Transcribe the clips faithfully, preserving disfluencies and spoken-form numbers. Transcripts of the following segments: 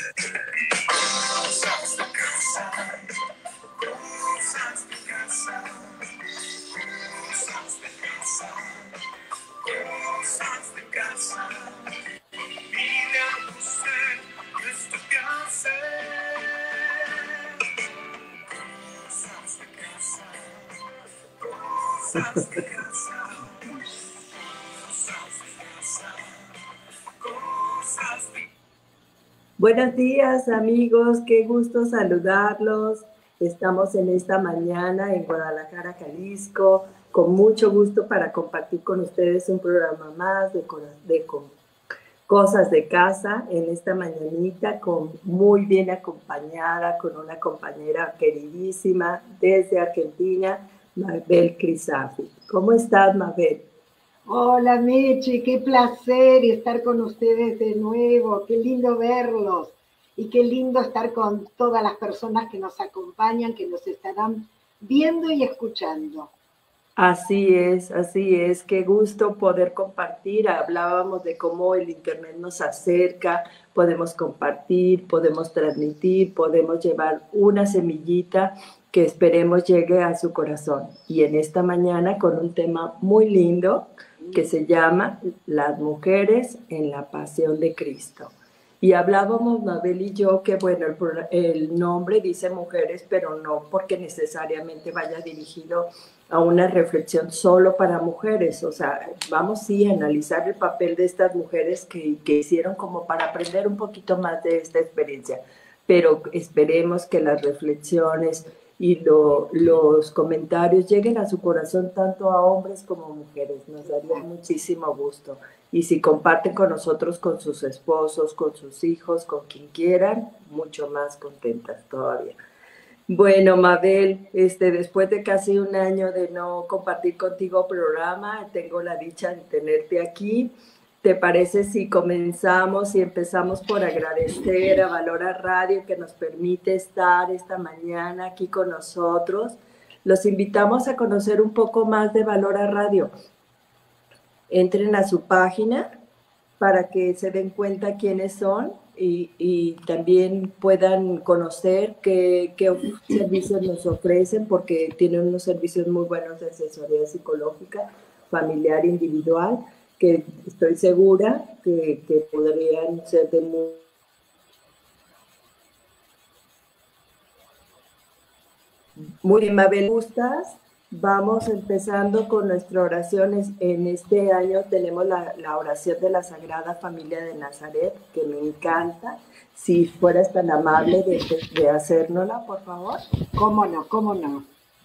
Cosas de casa, cosas de casa, cosas de casa, cosas de casa. Vine a buscar esto que hacer. Cosas de casa, cosas de casa, cosas de casa, cosas de. Buenos días, amigos, qué gusto saludarlos. Estamos en esta mañana en Guadalajara, Jalisco, con mucho gusto para compartir con ustedes un programa más de, de cosas de casa en esta mañanita, con, muy bien acompañada con una compañera queridísima desde Argentina, Mabel Crisafi. ¿Cómo estás, Mabel? Hola, Meche, qué placer estar con ustedes de nuevo, qué lindo verlos y qué lindo estar con todas las personas que nos acompañan, que nos estarán viendo y escuchando. Así es, así es, qué gusto poder compartir. Hablábamos de cómo el Internet nos acerca, podemos compartir, podemos transmitir, podemos llevar una semillita que esperemos llegue a su corazón. Y en esta mañana con un tema muy lindo que se llama Las mujeres en la pasión de Cristo. Y hablábamos, Mabel y yo, que bueno, el, el nombre dice mujeres, pero no porque necesariamente vaya dirigido a una reflexión solo para mujeres. O sea, vamos sí a analizar el papel de estas mujeres que, que hicieron como para aprender un poquito más de esta experiencia. Pero esperemos que las reflexiones y lo, los comentarios lleguen a su corazón tanto a hombres como a mujeres. Nos daría muchísimo gusto. Y si comparten con nosotros, con sus esposos, con sus hijos, con quien quieran, mucho más contentas todavía. Bueno, Mabel, este, después de casi un año de no compartir contigo programa, tengo la dicha de tenerte aquí. ¿Te parece si comenzamos y empezamos por agradecer a Valora Radio que nos permite estar esta mañana aquí con nosotros? Los invitamos a conocer un poco más de Valora Radio. Entren a su página para que se den cuenta quiénes son y, y también puedan conocer qué, qué servicios nos ofrecen, porque tienen unos servicios muy buenos de asesoría psicológica, familiar, individual, que estoy segura que, que podrían ser de muy... Muy bien, Mabel, ¿gustas? Vamos empezando con nuestras oraciones. En este año tenemos la, la oración de la Sagrada Familia de Nazaret, que me encanta. Si fueras tan amable de, de hacérnosla, por favor. ¿Cómo no? ¿Cómo no?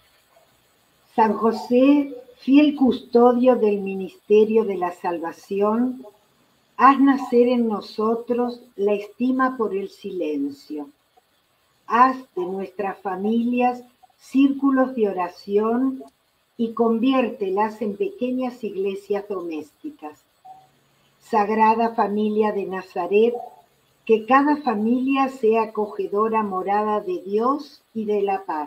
San José, fiel custodio del ministerio de la salvación, haz nacer en nosotros la estima por el silencio. Haz de nuestras familias círculos de oración y conviértelas en pequeñas iglesias domésticas. Sagrada Familia de Nazaret, que cada familia sea acogedora morada de Dios y de la paz.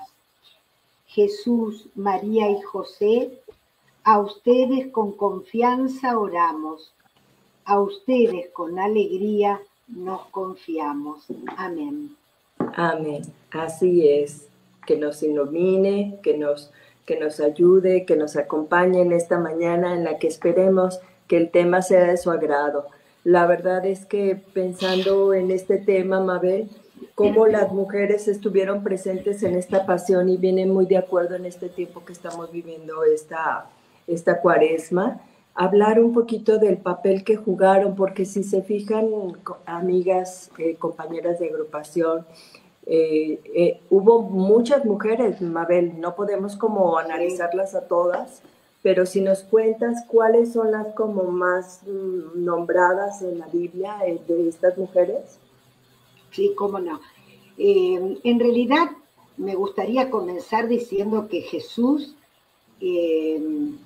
Jesús, María y José, a ustedes con confianza oramos, a ustedes con alegría nos confiamos. Amén. Amén. Así es. Que nos ilumine, que nos, que nos ayude, que nos acompañe en esta mañana en la que esperemos que el tema sea de su agrado. La verdad es que pensando en este tema, Mabel, cómo las mujeres estuvieron presentes en esta pasión y vienen muy de acuerdo en este tiempo que estamos viviendo esta, esta cuaresma, hablar un poquito del papel que jugaron, porque si se fijan, amigas, eh, compañeras de agrupación, Eh, eh, hubo muchas mujeres, Mabel, no podemos como analizarlas a todas, pero si nos cuentas cuáles son las como más mm, nombradas en la Biblia eh, de estas mujeres. Sí, cómo no. Eh, en realidad me gustaría comenzar diciendo que Jesús, eh,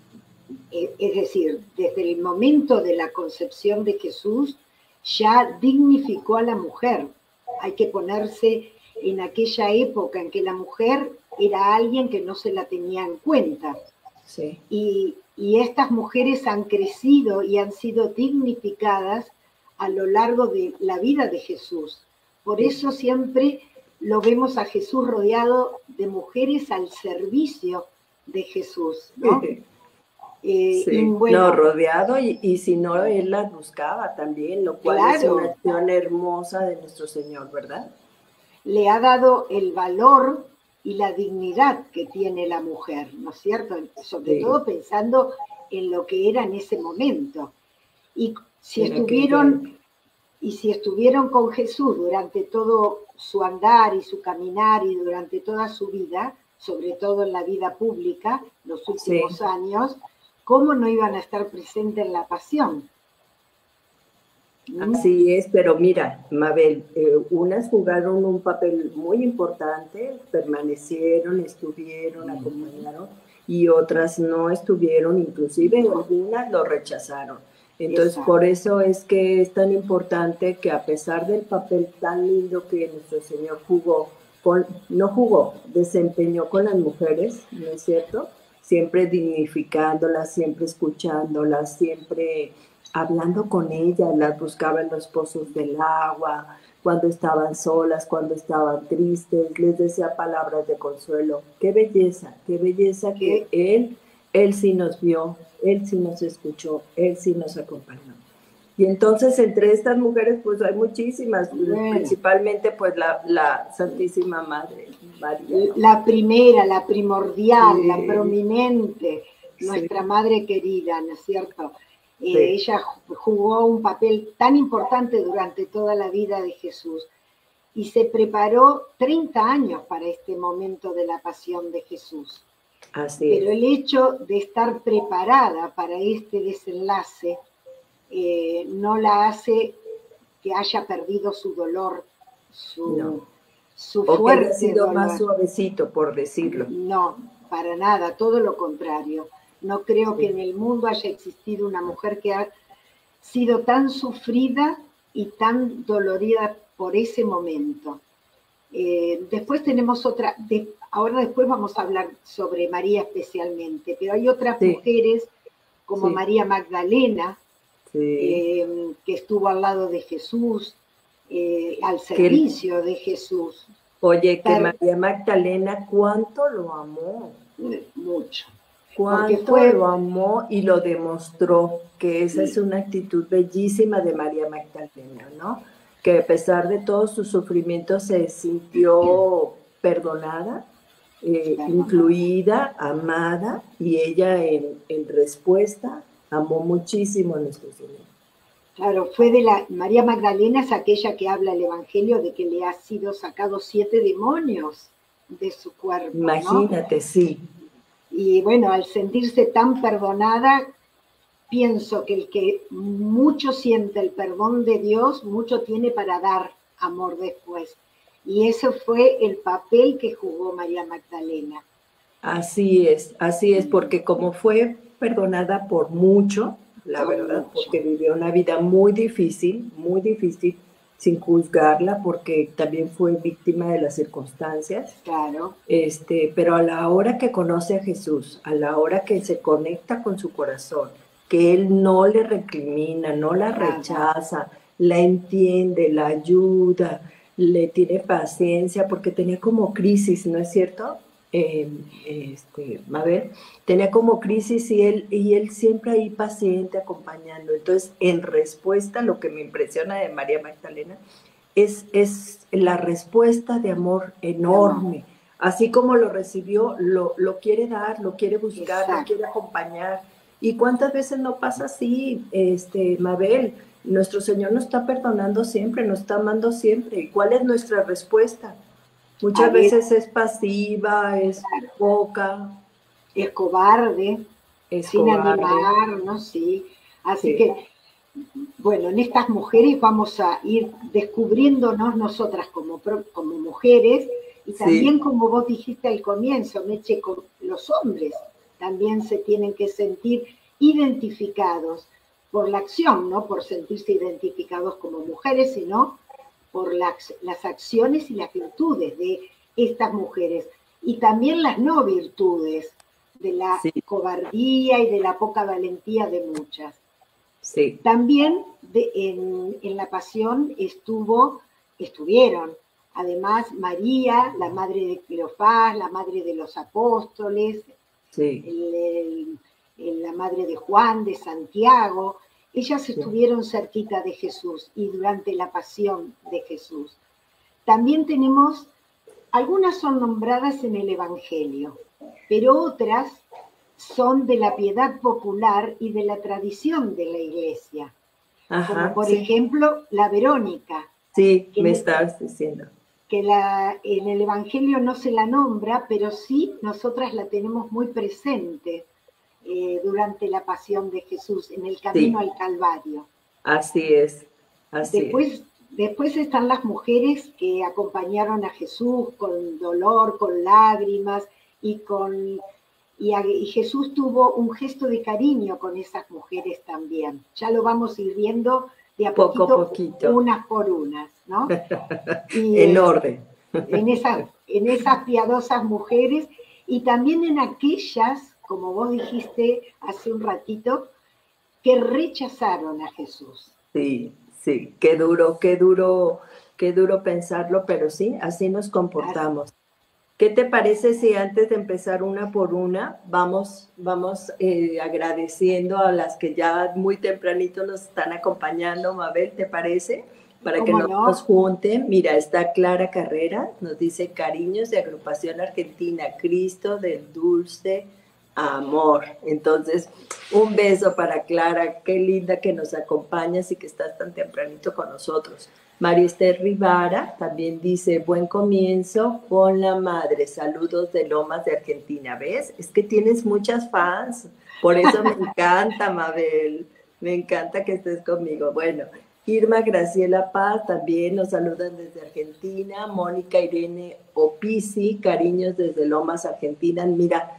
es decir, desde el momento de la concepción de Jesús, ya dignificó a la mujer. Hay que ponerse en aquella época en que la mujer era alguien que no se la tenía en cuenta. Sí. Y, y estas mujeres han crecido y han sido dignificadas a lo largo de la vida de Jesús. Por Sí. eso siempre lo vemos a Jesús rodeado de mujeres al servicio de Jesús, ¿no? Eh, y Sí, no, bueno, rodeado y, y si no, él las buscaba también, lo cual es una claro, acción hermosa de nuestro Señor, ¿verdad? le ha dado el valor y la dignidad que tiene la mujer, ¿no es cierto? Sobre Sí, todo pensando en lo que era en ese momento. Y si en aquella estuvieron, época. y si estuvieron con Jesús durante todo su andar y su caminar y durante toda su vida, sobre todo en la vida pública, los Sí, últimos años, ¿cómo no iban a estar presentes en la pasión? ¿Mm? así es, pero mira, Mabel, eh, unas jugaron un papel muy importante, permanecieron, estuvieron, acompañaron, y otras no estuvieron, inclusive algunas lo rechazaron. Entonces, por Exacto. eso es que es tan importante que a pesar del papel tan lindo que nuestro Señor jugó, con, no jugó, desempeñó con las mujeres, ¿no es cierto? Siempre dignificándolas, siempre escuchándolas, siempre hablando con ellas, las buscaba en los pozos del agua, cuando estaban solas, cuando estaban tristes, les decía palabras de consuelo. Qué belleza, qué belleza que Que, Él, Él sí nos vio, Él sí nos escuchó, Él sí nos acompañó. Y entonces entre estas mujeres pues hay muchísimas, bueno, principalmente pues la, la Santísima Madre María, ¿no? la primera, la primordial, la Sí, prominente, sí, nuestra madre querida, ¿no es cierto? Eh, sí, ella jugó un papel tan importante durante toda la vida de Jesús y se preparó treinta años para este momento de la pasión de Jesús. así Pero es. el hecho de estar preparada para este desenlace eh, no la hace que haya perdido su dolor, No. su, su O que haya fuerte sido más dolor. suavecito, por decirlo. No, para nada, todo lo contrario. No creo que Sí. en el mundo haya existido una mujer que ha sido tan sufrida y tan dolorida por ese momento. Eh, después tenemos otra, de, ahora después vamos a hablar sobre María especialmente, pero hay otras Sí, mujeres como sí, María Magdalena, sí. eh, que estuvo al lado de Jesús, eh, al Que, servicio de Jesús, oye, que per, María Magdalena, cuánto lo amó, mucho, porque cuánto lo fue, amó y lo demostró, que esa es sí, una actitud bellísima de María Magdalena, ¿no? Que a pesar de todos sus sufrimientos se sintió perdonada, eh, perdonada. incluida, amada, y ella en, en respuesta amó muchísimo a nuestro Señor. Claro, fue de la María Magdalena es aquella que habla el Evangelio de que le ha sido sacado siete demonios de su cuerpo, ¿no? Imagínate, sí. Y bueno, al sentirse tan perdonada, pienso que el que mucho siente el perdón de Dios, mucho tiene para dar amor después. Y ese fue el papel que jugó María Magdalena. Así es, así es, porque como fue perdonada por mucho, la Por verdad, mucho. porque vivió una vida muy difícil, muy difícil, sin juzgarla, porque también fue víctima de las circunstancias, Claro, este, pero a la hora que conoce a Jesús, a la hora que se conecta con su corazón, que Él no le recrimina, no la nada. rechaza, la entiende, la ayuda, le tiene paciencia, porque tenía como crisis, ¿no es cierto? Eh, este, Mabel, tenía como crisis y él, y él siempre ahí paciente, acompañando. Entonces, en respuesta, lo que me impresiona de María Magdalena es, es la respuesta de amor De amor. enorme. Así como lo recibió, lo, lo quiere dar, lo quiere buscar, lo quiere Exacto. acompañar. ¿Y cuántas veces no pasa así, este, Mabel? Nuestro Señor nos está perdonando siempre, nos está amando siempre. ¿Y cuál es nuestra respuesta? A Muchas ver, veces es pasiva, es poca, es cobarde, es sin cobarde. animarnos, sí. Así Sí, que, bueno, en estas mujeres vamos a ir descubriéndonos nosotras como, como mujeres y también, sí, como vos dijiste al comienzo, Meche, con los hombres también se tienen que sentir identificados por la acción, no por sentirse identificados como mujeres, sino por las, las acciones y las virtudes de estas mujeres y también las no virtudes de la sí, cobardía y de la poca valentía de muchas. sí, También de, en, en, la pasión estuvo estuvieron. Además, María, la madre de Cleofás, la madre de los apóstoles, sí. el, el, el, la madre de Juan, de Santiago, ellas sí. estuvieron cerquita de Jesús y durante la pasión de Jesús. También tenemos, algunas son nombradas en el Evangelio, pero otras son de la piedad popular y de la tradición de la Iglesia. Ajá, como por sí. ejemplo, la Verónica. Sí, me estabas diciendo. Que la, en el Evangelio no se la nombra, pero sí nosotras la tenemos muy presente eh, durante la pasión de Jesús, en el camino sí. al Calvario. Así es, así después, es. Después están las mujeres que acompañaron a Jesús con dolor, con lágrimas, y, con, y, a, y Jesús tuvo un gesto de cariño con esas mujeres también. Ya lo vamos a ir viendo de a poco poquito, poquito, unas por unas, ¿no? Y, en orden. En esas, en esas piadosas mujeres y también en aquellas, como vos dijiste hace un ratito, que rechazaron a Jesús. Sí, sí, qué duro, qué duro, qué duro pensarlo, pero sí, así nos comportamos. Así. ¿Qué te parece si antes de empezar una por una, vamos, vamos eh, agradeciendo a las que ya muy tempranito nos están acompañando? Mabel, ¿te parece? Para que no? nos junten. Mira, está Clara Carrera, nos dice cariños de Agrupación Argentina, Cristo del Dulce Amor. Entonces, un beso para Clara, qué linda que nos acompañas y que estás tan tempranito con nosotros. María Esther Rivara también dice, buen comienzo con la madre, saludos de Lomas de Argentina, ¿ves? Es que tienes muchas fans, por eso me encanta, Mabel, me encanta que estés conmigo. Bueno, Irma Graciela Paz también nos saludan desde Argentina, Mónica Irene Opisi, cariños desde Lomas, Argentina, mira,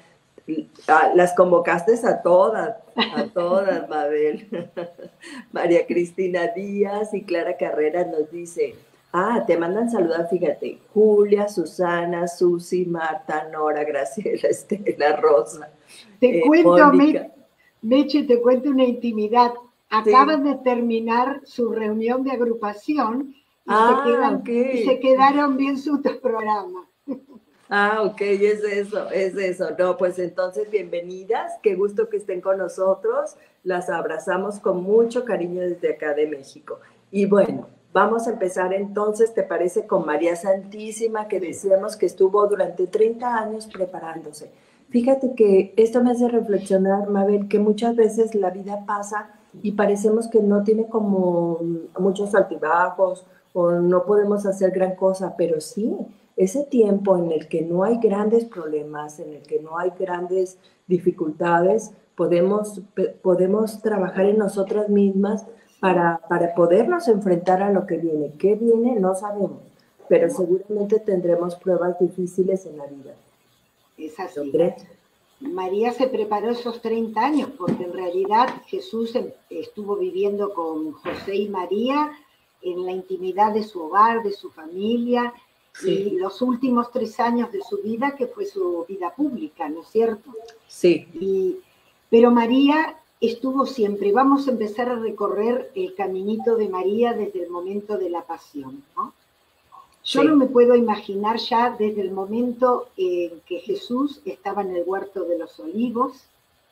las convocaste a todas, a todas, Mabel. María Cristina Díaz y Clara Carrera nos dice, ah, te mandan saludar, fíjate, Julia, Susana, Susi, Marta, Nora, Graciela, Estela, Rosa. Te eh, cuento, Me, Meche, te cuento una intimidad. Acaban sí. de terminar su reunión de agrupación y, ah, se, quedan, okay. y se quedaron bien sus programas. Ah, ok, es eso, es eso. No, pues entonces bienvenidas, qué gusto que estén con nosotros, las abrazamos con mucho cariño desde acá de México. Y bueno, vamos a empezar entonces, ¿te parece? Con María Santísima, que decíamos que estuvo durante treinta años preparándose. Fíjate que esto me hace reflexionar, Mabel, que muchas veces la vida pasa y parecemos que no tiene como muchos altibajos o no podemos hacer gran cosa, pero sí. Ese tiempo en el que no hay grandes problemas, en el que no hay grandes dificultades, podemos, podemos trabajar en nosotras mismas para, para podernos enfrentar a lo que viene. ¿Qué viene? No sabemos, pero seguramente tendremos pruebas difíciles en la vida. Es así. María se preparó esos treinta años porque en realidad Jesús estuvo viviendo con José y María en la intimidad de su hogar, de su familia, sí. Y los últimos tres años de su vida, que fue su vida pública, ¿no es cierto? Sí. Y, pero María estuvo siempre, vamos a empezar a recorrer el caminito de María desde el momento de la pasión, ¿no? Yo sí. no me puedo imaginar ya desde el momento en que Jesús estaba en el huerto de los olivos,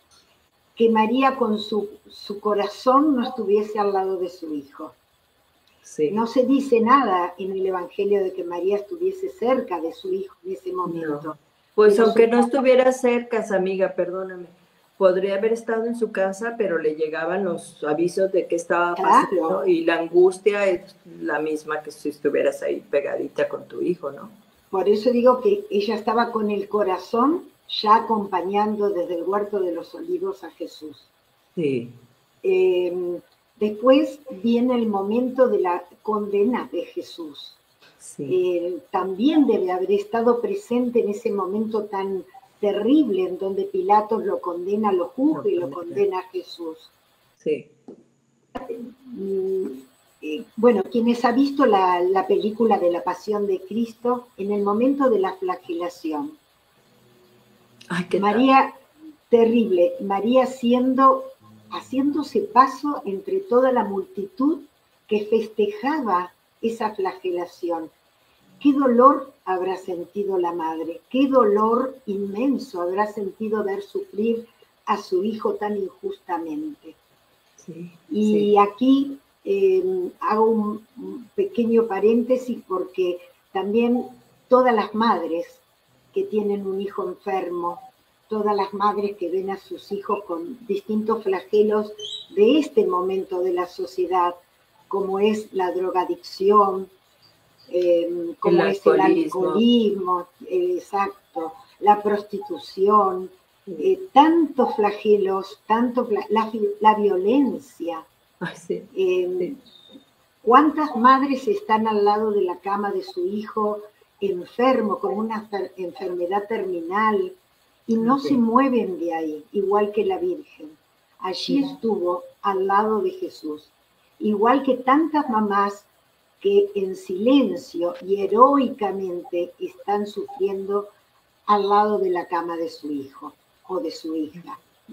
que María con su, su corazón no estuviese al lado de su hijo. Sí. No se dice nada en el Evangelio de que María estuviese cerca de su hijo en ese momento. No. Pues pero aunque su... no estuviera cerca, amiga, perdóname, podría haber estado en su casa, pero le llegaban los avisos de que estaba claro. pasando y la angustia es la misma que si estuvieras ahí pegadita con tu hijo, ¿no? Por eso digo que ella estaba con el corazón ya acompañando desde el huerto de los olivos a Jesús. Sí. Eh, Después viene el momento de la condena de Jesús. Sí. Eh, también debe haber estado presente en ese momento tan terrible en donde Pilatos lo condena, lo juzga y lo condena a Jesús. Sí. Eh, bueno, quienes han visto la, la película de la Pasión de Cristo, en el momento de la flagelación, Ay, ¿qué María, tal? Terrible, María siendo... haciéndose paso entre toda la multitud que festejaba esa flagelación. ¿Qué dolor habrá sentido la madre? ¿Qué dolor inmenso habrá sentido ver sufrir a su hijo tan injustamente? Sí, y sí. aquí eh, hago un, un pequeño paréntesis porque también todas las madres que tienen un hijo enfermo, todas las madres que ven a sus hijos con distintos flagelos de este momento de la sociedad, como es la drogadicción, eh, El como es el alcoholismo. alcoholismo, eh, exacto, la prostitución, Sí. eh, tantos flagelos, tanto fla la, la, violencia. Ay, sí, Eh, sí. ¿Cuántas madres están al lado de la cama de su hijo enfermo, con una enfermedad terminal, y no se Sí, mueven de ahí, igual que la Virgen? Allí sí. estuvo al lado de Jesús, igual que tantas mamás que en silencio y heroicamente están sufriendo al lado de la cama de su hijo o de su hija.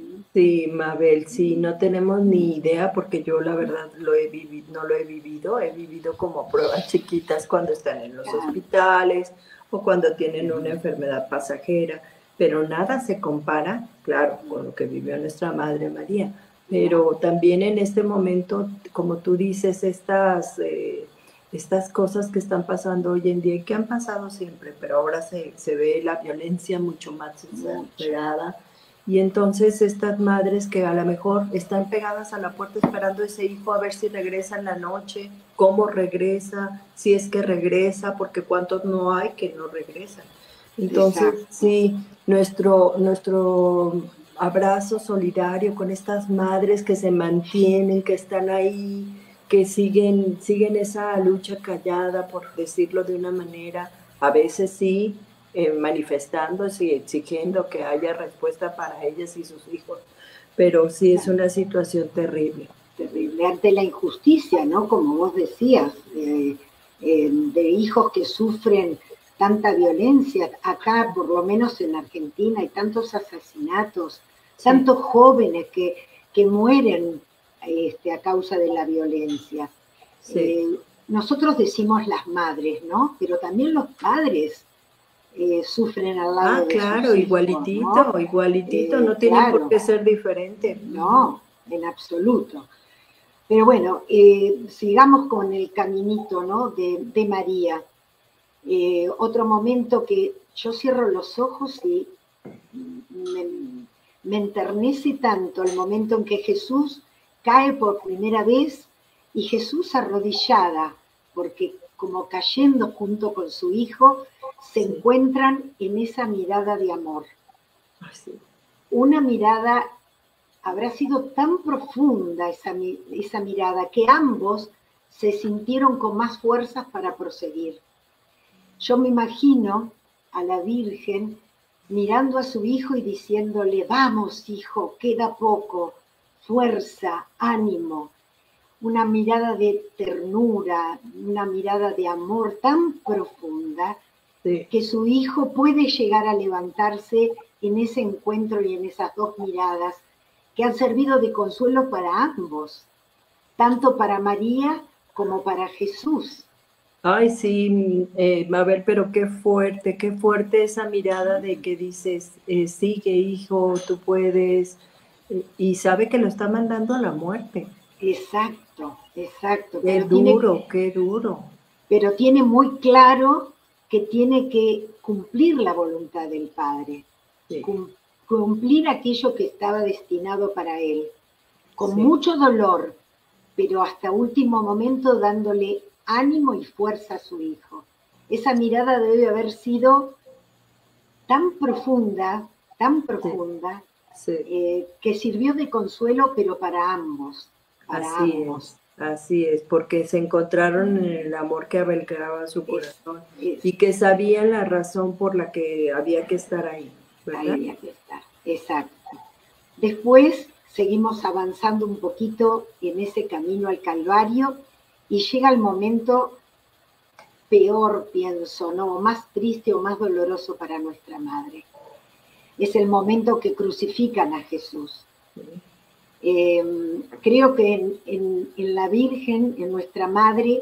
Sí, Mabel, sí, no tenemos ni idea porque yo la verdad lo he vivido, no lo he vivido, he vivido como pruebas chiquitas cuando están en los hospitales o cuando tienen una enfermedad pasajera, pero nada se compara, claro, con lo que vivió nuestra Madre María. Pero también en este momento, como tú dices, estas, eh, estas cosas que están pasando hoy en día y que han pasado siempre, pero ahora se, se ve la violencia mucho más exagerada. Y entonces estas madres que a lo mejor están pegadas a la puerta esperando a ese hijo a ver si regresa en la noche, cómo regresa, si es que regresa, porque cuántos no hay que no regresan. Entonces, Exacto. sí, nuestro, nuestro abrazo solidario con estas madres que se mantienen, que están ahí, que siguen, siguen esa lucha callada, por decirlo de una manera, a veces sí, eh, manifestándose y exigiendo que haya respuesta para ellas y sus hijos. Pero sí es una situación terrible. Terrible, ante la injusticia, ¿no? Como vos decías, eh, eh, de hijos que sufren tanta violencia. Acá, por lo menos en Argentina, hay tantos asesinatos, Sí. tantos jóvenes que, que mueren este, a causa de la violencia. Sí. Eh, nosotros decimos las madres, ¿no? Pero también los padres eh, sufren al lado Ah, de claro, sus hijos, ¿no? igualitito, igualitito, Eh, no tiene por claro, qué ser diferente. no, en absoluto. Pero bueno, eh, sigamos con el caminito, ¿no? de, de María. Eh, otro momento que yo cierro los ojos y me, me enternece tanto el momento en que Jesús cae por primera vez y Jesús arrodillada, porque como cayendo junto con su hijo, se Sí. encuentran en esa mirada de amor. Ay, sí. Una mirada, habrá sido tan profunda esa, esa mirada que ambos se sintieron con más fuerzas para proseguir. Yo me imagino a la Virgen mirando a su hijo y diciéndole, vamos hijo, queda poco, fuerza, ánimo. Una mirada de ternura, una mirada de amor tan profunda Sí. que su hijo puede llegar a levantarse en ese encuentro y en esas dos miradas que han servido de consuelo para ambos, tanto para María como para Jesús. Ay, sí, eh, Mabel, pero qué fuerte, qué fuerte esa mirada de que dices, eh, sigue hijo, tú puedes, eh, y sabe que lo está mandando a la muerte. Exacto, exacto, Qué pero tiene, duro, qué duro. pero tiene muy claro que tiene que cumplir la voluntad del Padre, Sí, cum, cumplir aquello que estaba destinado para él, con sí. mucho dolor, pero hasta último momento dándole ánimo y fuerza a su hijo. Esa mirada debe haber sido tan profunda, tan Sí, profunda, sí, eh, que sirvió de consuelo, pero para ambos, para así ambos. es, así es, porque se encontraron en el amor que abarcaba su Es, corazón es, y que sabían la razón por la que había que estar ahí, ahí ¿verdad? había que estar, exacto. Después seguimos avanzando un poquito en ese camino al Calvario y llega el momento peor, pienso, ¿no? Más triste o más doloroso para nuestra madre. Es el momento que crucifican a Jesús. Sí, Eh, creo que en, en, en la Virgen, en nuestra madre,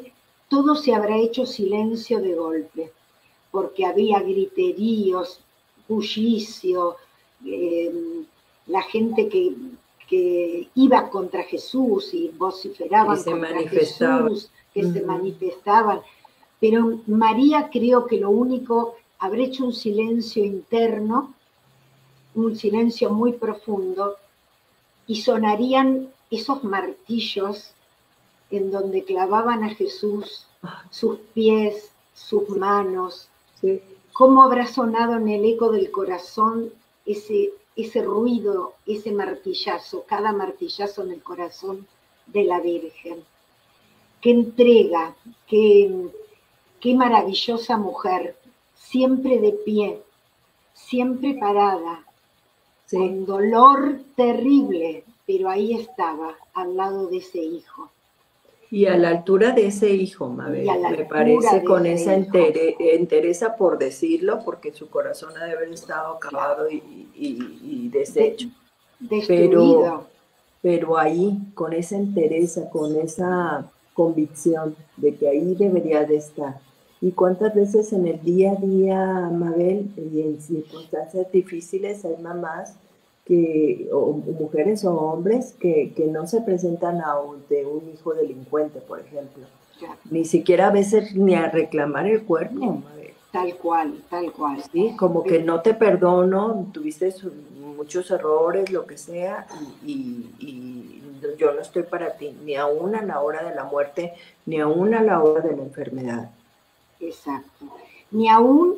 todo se habrá hecho silencio de golpe, porque había griteríos, bullicio, eh, la gente que, que iba contra Jesús y vociferaban contra Jesús, que uh-huh. se manifestaban. Pero María creo que lo único, habrá hecho un silencio interno, un silencio muy profundo, y sonarían esos martillos en donde clavaban a Jesús, sus pies, sus manos. Sí. ¿Cómo habrá sonado en el eco del corazón ese, ese ruido, ese martillazo, cada martillazo en el corazón de la Virgen? ¡Qué entrega! ¡Qué, qué maravillosa mujer! Siempre de pie, siempre parada, sí. Con dolor terrible, pero ahí estaba, al lado de ese hijo. Y a la altura de ese hijo, Mabel, me parece, con esa entere, entereza, por decirlo, porque su corazón ha de haber estado acabado y, y, y deshecho. De, destruido. Pero, pero ahí, con esa entereza, con esa convicción de que ahí debería de estar. Y cuántas veces en el día a día, Mabel, y en circunstancias difíciles, hay mamás que, o mujeres o hombres que, que no se presentan ante un hijo delincuente, por ejemplo. Claro. Ni siquiera a veces ni a reclamar el cuerpo, Mabel. Tal cual, tal cual. Sí, como que no te perdono, tuviste muchos errores, lo que sea, y, y, y yo no estoy para ti, ni aún a la hora de la muerte, ni aún a la hora de la enfermedad. Exacto. Ni aún,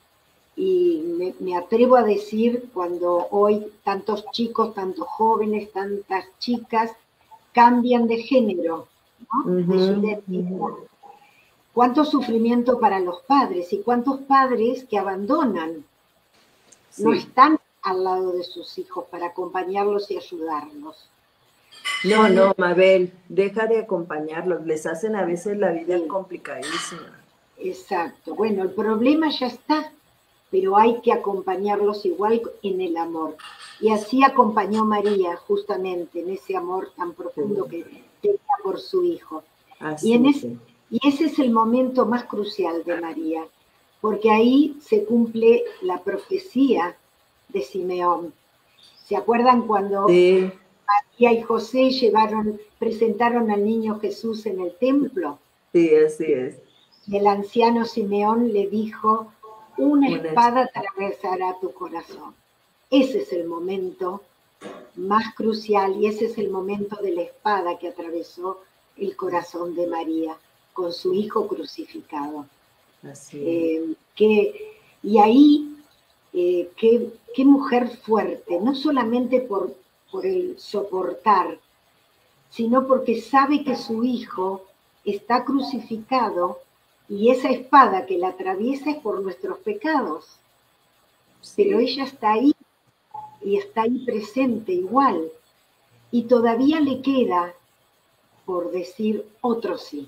y me, me atrevo a decir, cuando hoy tantos chicos, tantos jóvenes, tantas chicas cambian de género, ¿no? Uh-huh, de su identidad. Uh-huh. Cuánto sufrimiento para los padres y cuántos padres que abandonan, sí. No están al lado de sus hijos para acompañarlos y ayudarlos. No, no, Mabel, deja de acompañarlos, les hacen a veces la vida sí. complicadísima. Exacto, bueno, el problema ya está, pero hay que acompañarlos igual en el amor. Y así acompañó María justamente en ese amor tan profundo sí. que tenía por su hijo. Así y, en ese, sí. y ese es el momento más crucial de María, porque ahí se cumple la profecía de Simeón. ¿Se acuerdan cuando sí. María y José llevaron, presentaron al niño Jesús en el templo? Sí, así es. El anciano Simeón le dijo, una espada atravesará tu corazón. Ese es el momento más crucial y ese es el momento de la espada que atravesó el corazón de María con su hijo crucificado. Así eh, que, y ahí, eh, qué, qué mujer fuerte, no solamente por, por el soportar, sino porque sabe que su hijo está crucificado y esa espada que la atraviesa es por nuestros pecados. Sí. Pero ella está ahí y está ahí presente igual. Y todavía le queda por decir otro sí.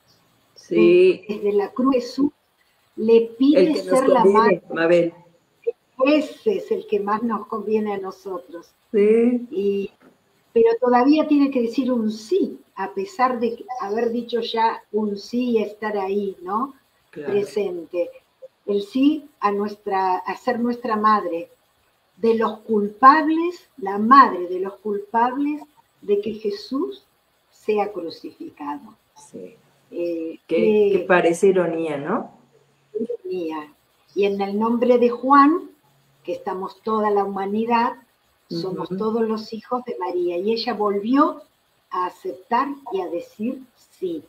Sí. Desde la cruz Jesús le pide ser la madre. Mabel. Ese es el que más nos conviene a nosotros. Sí. Y, pero todavía tiene que decir un sí, a pesar de haber dicho ya un sí y estar ahí, ¿no? Claro. Presente. El sí a, nuestra, a ser nuestra madre, de los culpables, la madre de los culpables de que Jesús sea crucificado. Sí. Eh, que, que, que parece ironía, ¿no? Ironía. Y en el nombre de Juan, que estamos toda la humanidad, somos uh-huh. todos los hijos de María. Y ella volvió a aceptar y a decir sí.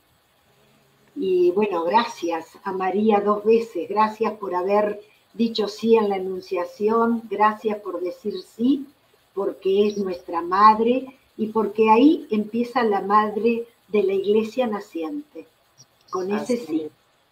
Y bueno, gracias a María dos veces, gracias por haber dicho sí en la Anunciación, gracias por decir sí, porque es nuestra madre y porque ahí empieza la madre de la iglesia naciente, con ese así, sí.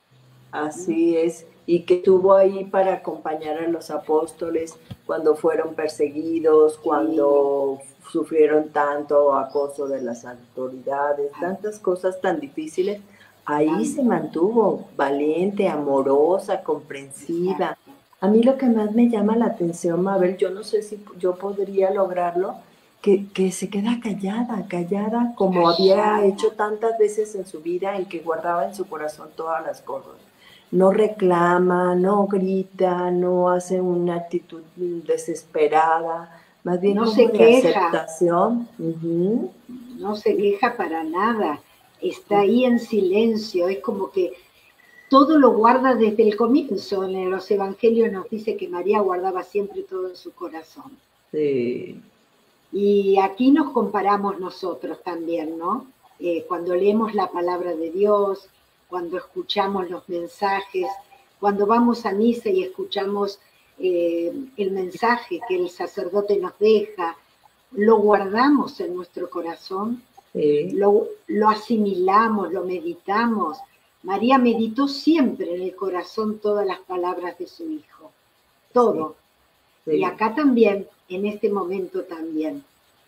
Así es, y que estuvo ahí para acompañar a los apóstoles cuando fueron perseguidos, cuando sí. sufrieron tanto acoso de las autoridades, tantas cosas tan difíciles. Ahí se mantuvo valiente, amorosa, comprensiva. A mí lo que más me llama la atención, Mabel, yo no sé si yo podría lograrlo, que, que se queda callada, callada, como había hecho tantas veces en su vida, en que guardaba en su corazón todas las cosas. No reclama, no grita, no hace una actitud desesperada, más bien no como se de queja, aceptación. Uh-huh. no se queja para nada, está ahí en silencio, es como que todo lo guarda desde el comienzo. En los evangelios nos dice que María guardaba siempre todo en su corazón. Sí. Y aquí nos comparamos nosotros también, ¿no? Eh, cuando leemos la palabra de Dios, cuando escuchamos los mensajes, cuando vamos a misa y escuchamos eh, el mensaje que el sacerdote nos deja, lo guardamos en nuestro corazón, Sí. lo, lo asimilamos, lo meditamos. María meditó siempre en el corazón todas las palabras de su hijo, todo. Sí. Sí. Y acá también, en este momento también.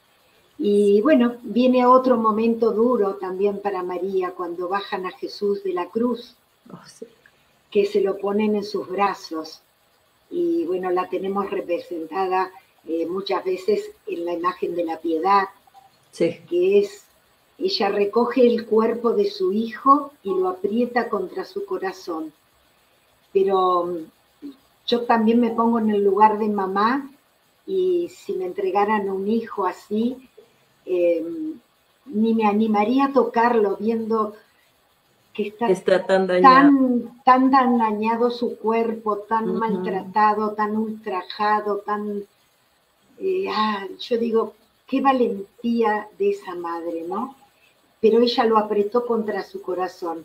Y bueno, viene otro momento duro también para María cuando bajan a Jesús de la cruz, oh, sí. que se lo ponen en sus brazos. Y bueno, la tenemos representada eh, muchas veces en la imagen de la piedad, sí. que es, ella recoge el cuerpo de su hijo y lo aprieta contra su corazón. Pero yo también me pongo en el lugar de mamá y si me entregaran un hijo así, Eh, ni me animaría a tocarlo viendo que está, está tan, dañado. Tan, tan, tan dañado su cuerpo, tan uh-huh. maltratado, tan ultrajado, tan... Eh, ah, yo digo, qué valentía de esa madre, ¿no? Pero ella lo apretó contra su corazón.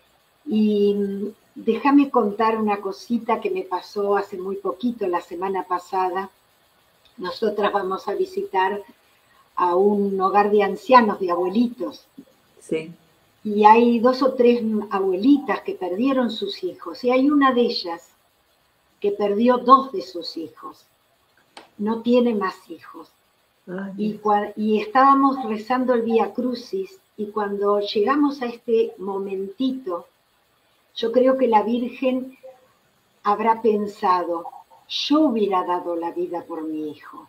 Y déjame contar una cosita que me pasó hace muy poquito, la semana pasada. Nosotras vamos a visitar a un hogar de ancianos, de abuelitos. Sí. Y hay dos o tres abuelitas que perdieron sus hijos. Y hay una de ellas que perdió dos de sus hijos. No tiene más hijos. Ay, y, y estábamos rezando el Vía Crucis y cuando llegamos a este momentito, yo creo que la Virgen habrá pensado, yo hubiera dado la vida por mi hijo.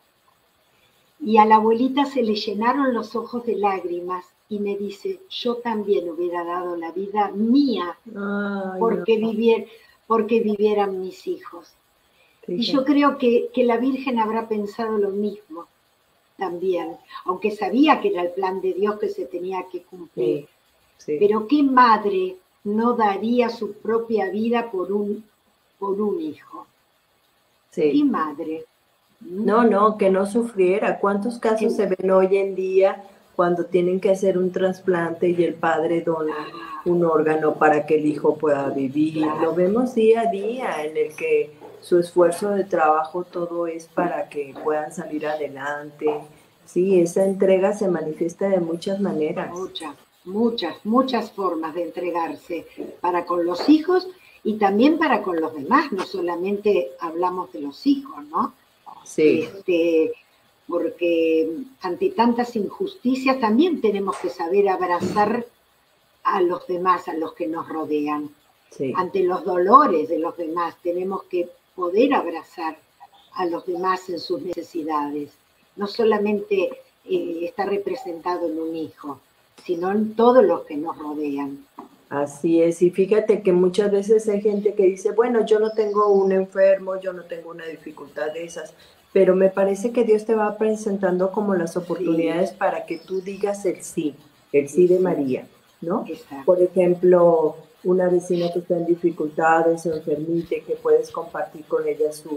Y a la abuelita se le llenaron los ojos de lágrimas y me dice, yo también hubiera dado la vida mía Ay, porque, no. vivier, porque vivieran mis hijos. Fíjate. Y yo creo que, que la Virgen habrá pensado lo mismo también, aunque sabía que era el plan de Dios que se tenía que cumplir. Sí, sí. Pero ¿qué madre no daría su propia vida por un, por un hijo? Sí. ¿Qué madre? No, no, que no sufriera. ¿Cuántos casos se ven hoy en día cuando tienen que hacer un trasplante y el padre dona un órgano para que el hijo pueda vivir? Lo vemos día a día en el que su esfuerzo de trabajo todo es para que puedan salir adelante. Sí, esa entrega se manifiesta de muchas maneras. Muchas, muchas, muchas formas de entregarse para con los hijos y también para con los demás. No solamente hablamos de los hijos, ¿no? Sí. Este, porque ante tantas injusticias también tenemos que saber abrazar a los demás, a los que nos rodean. Sí. Ante los dolores de los demás tenemos que poder abrazar a los demás en sus necesidades. No solamente eh, está representado en un hijo, sino en todos los que nos rodean. Así es, y fíjate que muchas veces hay gente que dice, bueno, yo no tengo un enfermo, yo no tengo una dificultad de esas, pero me parece que Dios te va presentando como las oportunidades sí. para que tú digas el sí, el sí de María, ¿no? Exacto. Por ejemplo, una vecina que está en dificultades o enfermita, que puedes compartir con ella su,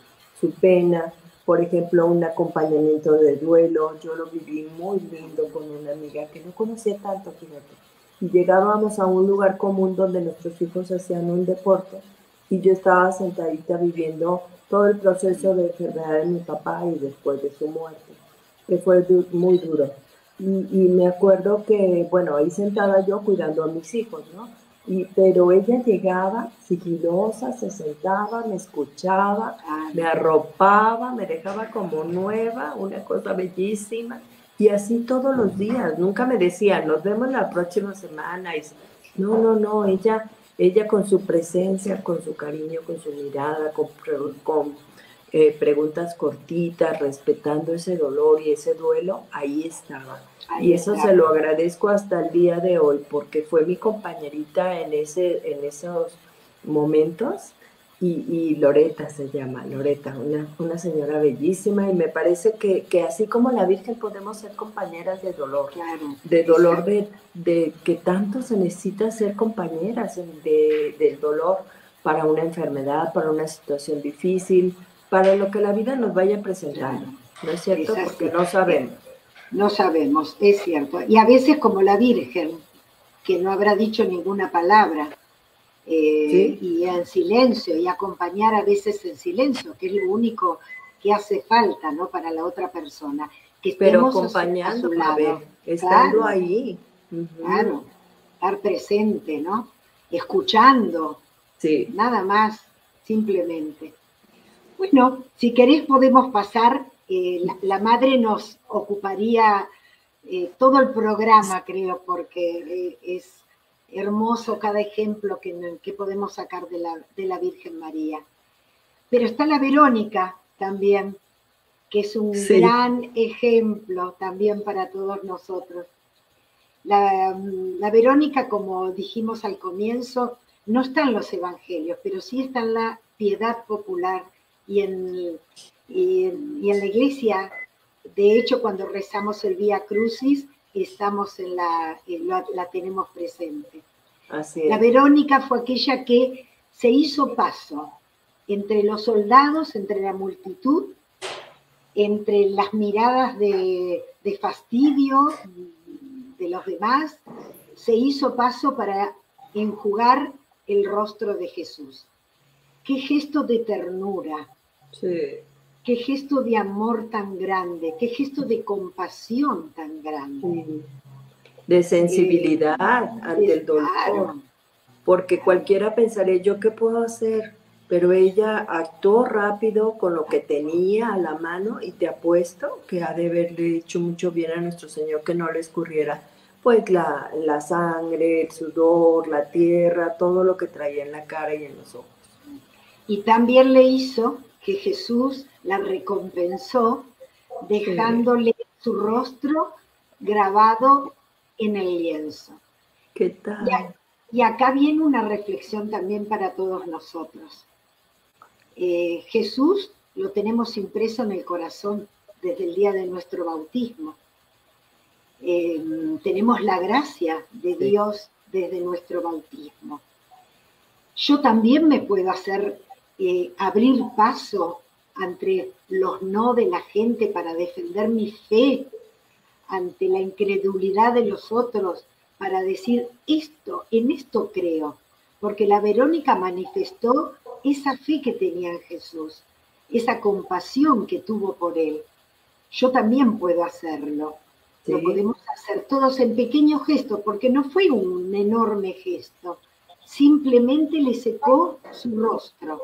su pena, por ejemplo, un acompañamiento de duelo. Yo lo viví muy lindo con una amiga que no conocía tanto, fíjate. Y llegábamos a un lugar común donde nuestros hijos hacían un deporte y yo estaba sentadita viviendo todo el proceso de enfermedad de mi papá y después de su muerte, que fue du- muy duro. Y, y me acuerdo que, bueno, ahí sentada yo cuidando a mis hijos, ¿no? Y, pero ella llegaba sigilosa, se sentaba, me escuchaba, me arropaba, me dejaba como nueva, una cosa bellísima. Y así todos los días, nunca me decía, nos vemos la próxima semana. Y, no, no, no, ella, ella con su presencia, con su cariño, con su mirada, con, con eh, preguntas cortitas, respetando ese dolor y ese duelo, ahí estaba. Ahí y eso estaba. Se lo agradezco hasta el día de hoy, porque fue mi compañerita en, ese, en esos momentos. Y, y Loreta se llama, Loreta, una, una señora bellísima, y me parece que, que así como la Virgen podemos ser compañeras de dolor, claro, de dolor de, de que tanto se necesita ser compañeras de, del dolor para una enfermedad, para una situación difícil, para lo que la vida nos vaya presentando, ¿no es cierto? Es porque no sabemos. No sabemos, es cierto. Y a veces como la Virgen, que no habrá dicho ninguna palabra, Eh, ¿sí? Y en silencio, y acompañar a veces en silencio, que es lo único que hace falta, ¿no? Para la otra persona. Que Pero acompañando, a, su lado, a ver, estando claro, ahí. Uh-huh. Claro, estar presente, ¿no? Escuchando, sí. Nada más, simplemente. Bueno, si querés podemos pasar, eh, la, la madre nos ocuparía eh, todo el programa, creo, porque eh, es hermoso cada ejemplo que, que podemos sacar de la, de la Virgen María. Pero está la Verónica también, que es un sí. gran ejemplo también para todos nosotros. La, la Verónica, como dijimos al comienzo, no está en los evangelios, pero sí está en la piedad popular y en, y, y en la iglesia. De hecho, cuando rezamos el Vía Crucis, estamos en la, en la, la tenemos presente. Así es. La Verónica fue aquella que se hizo paso entre los soldados, entre la multitud, entre las miradas de, de fastidio de los demás, se hizo paso para enjugar el rostro de Jesús. Qué gesto de ternura. Sí. Qué gesto de amor tan grande, qué gesto de compasión tan grande. Sí. De sensibilidad eh, ante el dolor. Claro. Porque cualquiera pensaría, ¿yo qué puedo hacer? Pero ella actuó rápido con lo que tenía a la mano, y te apuesto que ha de haberle hecho mucho bien a nuestro Señor que no le escurriera pues la, la sangre, el sudor, la tierra, todo lo que traía en la cara y en los ojos. Y también le hizo que Jesús la recompensó dejándole sí. su rostro grabado en el lienzo. ¿Qué tal? Y, a, y acá viene una reflexión también para todos nosotros. Eh, Jesús lo tenemos impreso en el corazón desde el día de nuestro bautismo. Eh, tenemos la gracia de sí. Dios desde nuestro bautismo. Yo también me puedo hacer Eh, abrir paso ante los no de la gente para defender mi fe, ante la incredulidad de los otros, para decir esto, en esto creo, porque la Verónica manifestó esa fe que tenía en Jesús, esa compasión que tuvo por él. Yo también puedo hacerlo, sí. Lo podemos hacer todos en pequeños gestos, porque no fue un enorme gesto, simplemente le secó su rostro.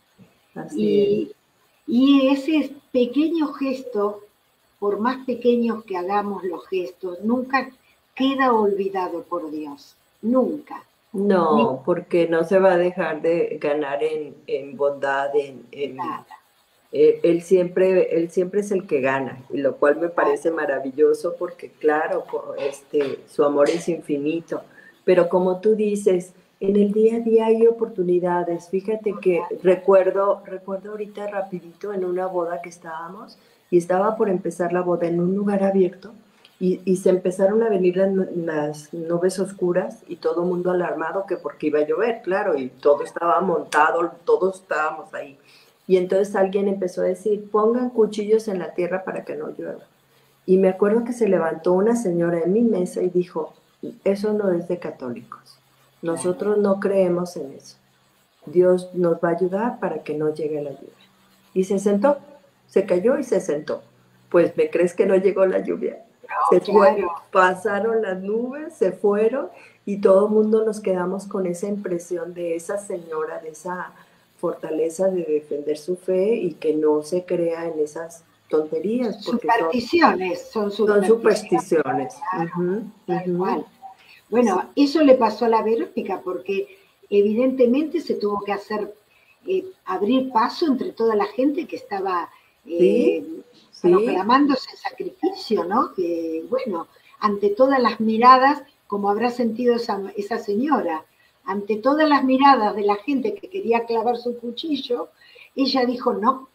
Y, y ese pequeño gesto, por más pequeños que hagamos los gestos, nunca queda olvidado por Dios, nunca. No, Ni, porque no se va a dejar de ganar en, en bondad, en, en eh, él, siempre, él siempre es el que gana, y lo cual me parece maravilloso porque claro, este, su amor es infinito, pero como tú dices, en el día a día hay oportunidades. Fíjate que recuerdo, recuerdo ahorita rapidito en una boda que estábamos, y estaba por empezar la boda en un lugar abierto, y, y se empezaron a venir las, las nubes oscuras y todo el mundo alarmado que porque iba a llover, claro, y todo estaba montado, todos estábamos ahí. Y entonces alguien empezó a decir, pongan cuchillos en la tierra para que no llueva. Y me acuerdo que se levantó una señora en mi mesa y dijo, eso no es de católicos. Nosotros no creemos en eso. Dios nos va a ayudar para que no llegue la lluvia. Y se sentó, se cayó y se sentó. Pues, ¿me crees que no llegó la lluvia? Se fueron, pasaron las nubes, se fueron, y todo el mundo nos quedamos con esa impresión de esa señora, de esa fortaleza de defender su fe y que no se crea en esas tonterías. Porque supersticiones, son, son supersticiones. Son supersticiones. Claro, uh-huh, tal uh-huh. cual. Bueno, sí. Eso le pasó a la Verónica porque evidentemente se tuvo que hacer eh, abrir paso entre toda la gente que estaba eh, Sí, sí, proclamándose sacrificio, ¿no? Que, bueno, ante todas las miradas, como habrá sentido esa, esa señora, ante todas las miradas de la gente que quería clavar su cuchillo, ella dijo no,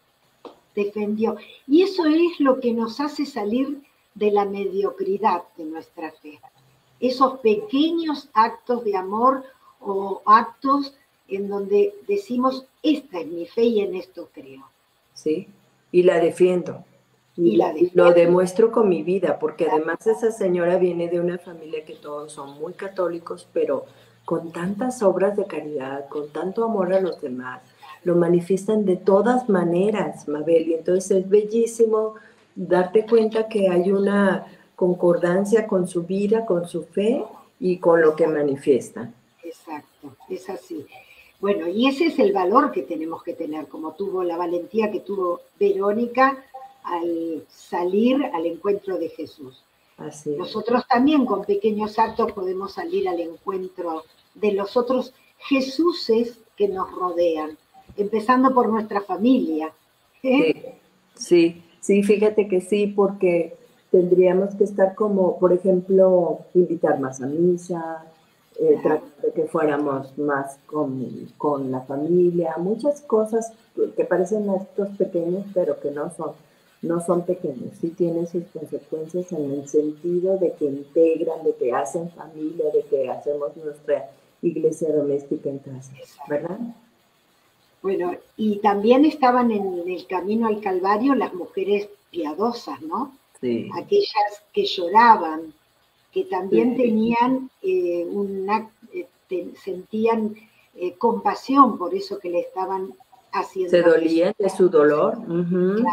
defendió. Y eso es lo que nos hace salir de la mediocridad de nuestra fe. Esos pequeños actos de amor o actos en donde decimos, esta es mi fe y en esto creo. sí, y la defiendo. Y, Y la- la y lo defiendo. demuestro con mi vida, porque además esa señora viene de una familia que todos son muy católicos, pero con tantas obras de caridad, con tanto amor a los demás, lo manifiestan de todas maneras, Mabel. Y entonces es bellísimo darte cuenta que hay una concordancia con su vida, con su fe y con lo que Exacto, manifiestan. exacto, es así. Bueno, y ese es el valor que tenemos que tener, como tuvo la valentía que tuvo Verónica al salir al encuentro de Jesús. Así es. Nosotros también con pequeños actos podemos salir al encuentro de los otros Jesuses que nos rodean, empezando por nuestra familia. ¿eh? Sí, sí, sí, fíjate que sí, porque tendríamos que estar como, por ejemplo, invitar más a misa, eh, Claro, tratar de que fuéramos más con, con la familia, muchas cosas que parecen actos pequeños, pero que no son, no son pequeños, sí tienen sus consecuencias en el sentido de que integran, de que hacen familia, de que hacemos nuestra iglesia doméstica en casa, exacto. ¿verdad? Bueno, y también estaban en el camino al Calvario las mujeres piadosas, ¿no? Sí, Aquellas que lloraban, que también sí. tenían eh, una, eh, te, sentían eh, compasión por eso que le estaban Se haciendo a Jesús. dolían de su dolor. Ujú.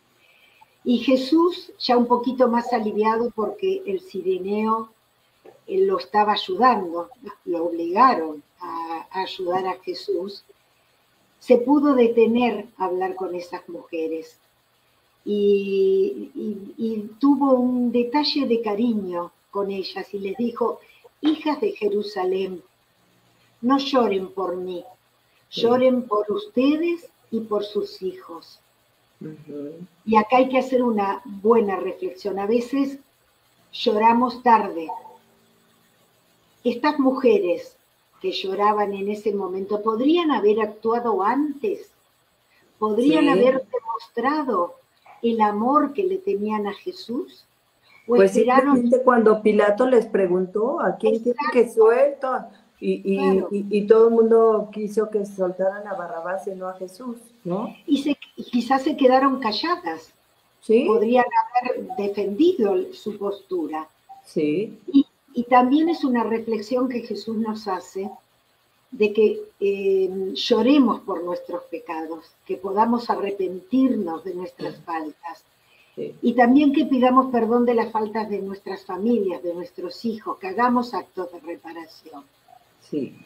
Y Jesús, ya un poquito más aliviado porque el sirineo él lo estaba ayudando, lo obligaron a, a ayudar a Jesús, se pudo detener a hablar con esas mujeres y, y, y tuvo un detalle de cariño con ellas y les dijo, hijas de Jerusalén, no lloren por mí, Sí. lloren por ustedes y por sus hijos. Ujú. Y acá hay que hacer una buena reflexión. A veces lloramos tarde. Estas mujeres que lloraban en ese momento podrían haber actuado antes, podrían Sí, haber demostrado el amor que le tenían a Jesús o pues esperaron. simplemente cuando Pilato les preguntó a quién quieren que Exacto, suelto, y, y, claro. y, y todo el mundo quiso que soltaran a Barrabás y no a Jesús, ¿no? Y, se, y quizás se quedaron calladas, Sí, podrían haber defendido su postura. sí, Y, y también es una reflexión que Jesús nos hace de que eh, lloremos por nuestros pecados, que podamos arrepentirnos de nuestras faltas sí, y también que pidamos perdón de las faltas de nuestras familias, de nuestros hijos, que hagamos actos de reparación. sí,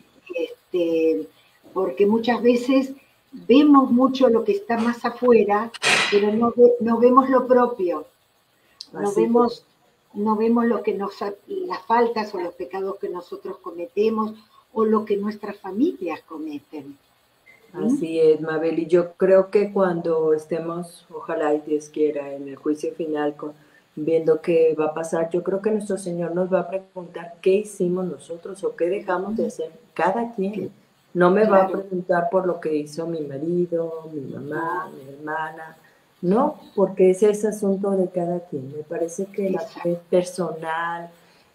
Este, porque muchas veces vemos mucho lo que está más afuera, pero no, ve, no vemos lo propio, no así es. vemos, no vemos lo que nos, las faltas o los pecados que nosotros cometemos o lo que nuestras familias cometen. ¿Mm? Así es, Mabel, y yo creo que cuando estemos, ojalá y Dios quiera, en el juicio final, con, viendo qué va a pasar, yo creo que nuestro Señor nos va a preguntar qué hicimos nosotros o qué dejamos de hacer cada quien. No me va a Claro, preguntar por lo que hizo mi marido, mi no, mamá, mi hermana, no, porque ese es asunto de cada quien. Me parece que la exacto, fe personal,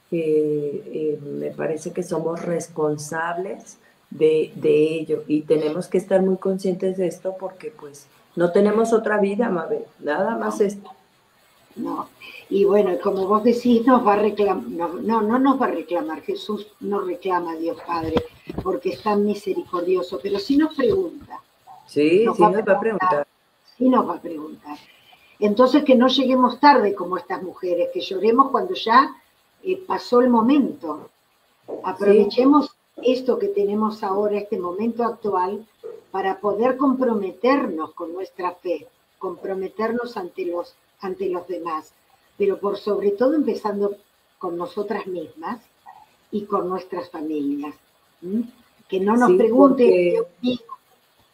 eh, eh, me parece que somos responsables de, de ello y tenemos que estar muy conscientes de esto porque pues no tenemos otra vida, Mabel, nada más no, esto. no. Y bueno, como vos decís, nos va a reclamar, no, no, no nos va a reclamar, Jesús no reclama a Dios Padre, porque es tan misericordioso, pero sí nos pregunta, Sí, nos sí va a nos va a preguntar, preguntar. sí nos va a preguntar. Entonces que no lleguemos tarde como estas mujeres, que lloremos cuando ya eh, pasó el momento. Sí, Aprovechemos esto que tenemos ahora, este momento actual, para poder comprometernos con nuestra fe, comprometernos ante los, ante los demás, pero por sobre todo empezando con nosotras mismas y con nuestras familias. ¿Mm? Que no nos sí, pregunte, Dios porque mío,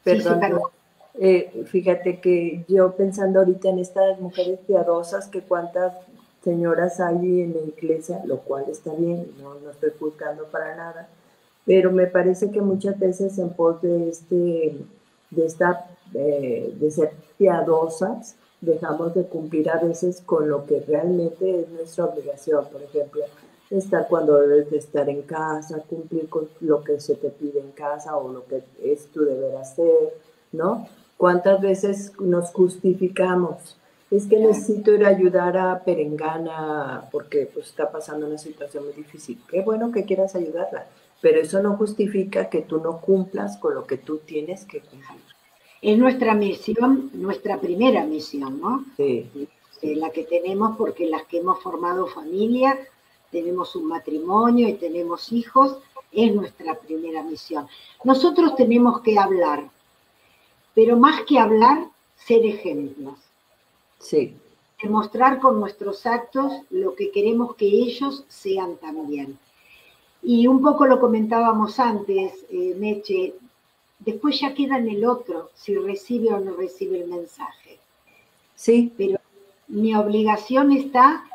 Sí, sí, Perdón, perdón. eh, fíjate que yo pensando ahorita en estas mujeres piadosas, que cuántas señoras hay en la iglesia, lo cual está bien, no, no estoy juzgando para nada, pero me parece que muchas veces en pos de, este, de, esta, eh, de ser piadosas, dejamos de cumplir a veces con lo que realmente es nuestra obligación. Por ejemplo, estar cuando debes de estar en casa, cumplir con lo que se te pide en casa o lo que es tu deber hacer, ¿no? ¿Cuántas veces nos justificamos? Es que Claro. necesito ir a ayudar a Perengana porque pues, está pasando una situación muy difícil. Qué bueno que quieras ayudarla, pero eso no justifica que tú no cumplas con lo que tú tienes que cumplir. Es nuestra misión, nuestra primera misión, ¿no? Sí, Eh, sí. la que tenemos porque las que hemos formado familia, tenemos un matrimonio y tenemos hijos, es nuestra primera misión. Nosotros tenemos que hablar, pero más que hablar, ser ejemplos. Sí. Demostrar con nuestros actos lo que queremos que ellos sean también. Y un poco lo comentábamos antes, eh, Meche, después ya queda en el otro si recibe o no recibe el mensaje. Sí. Pero mi obligación está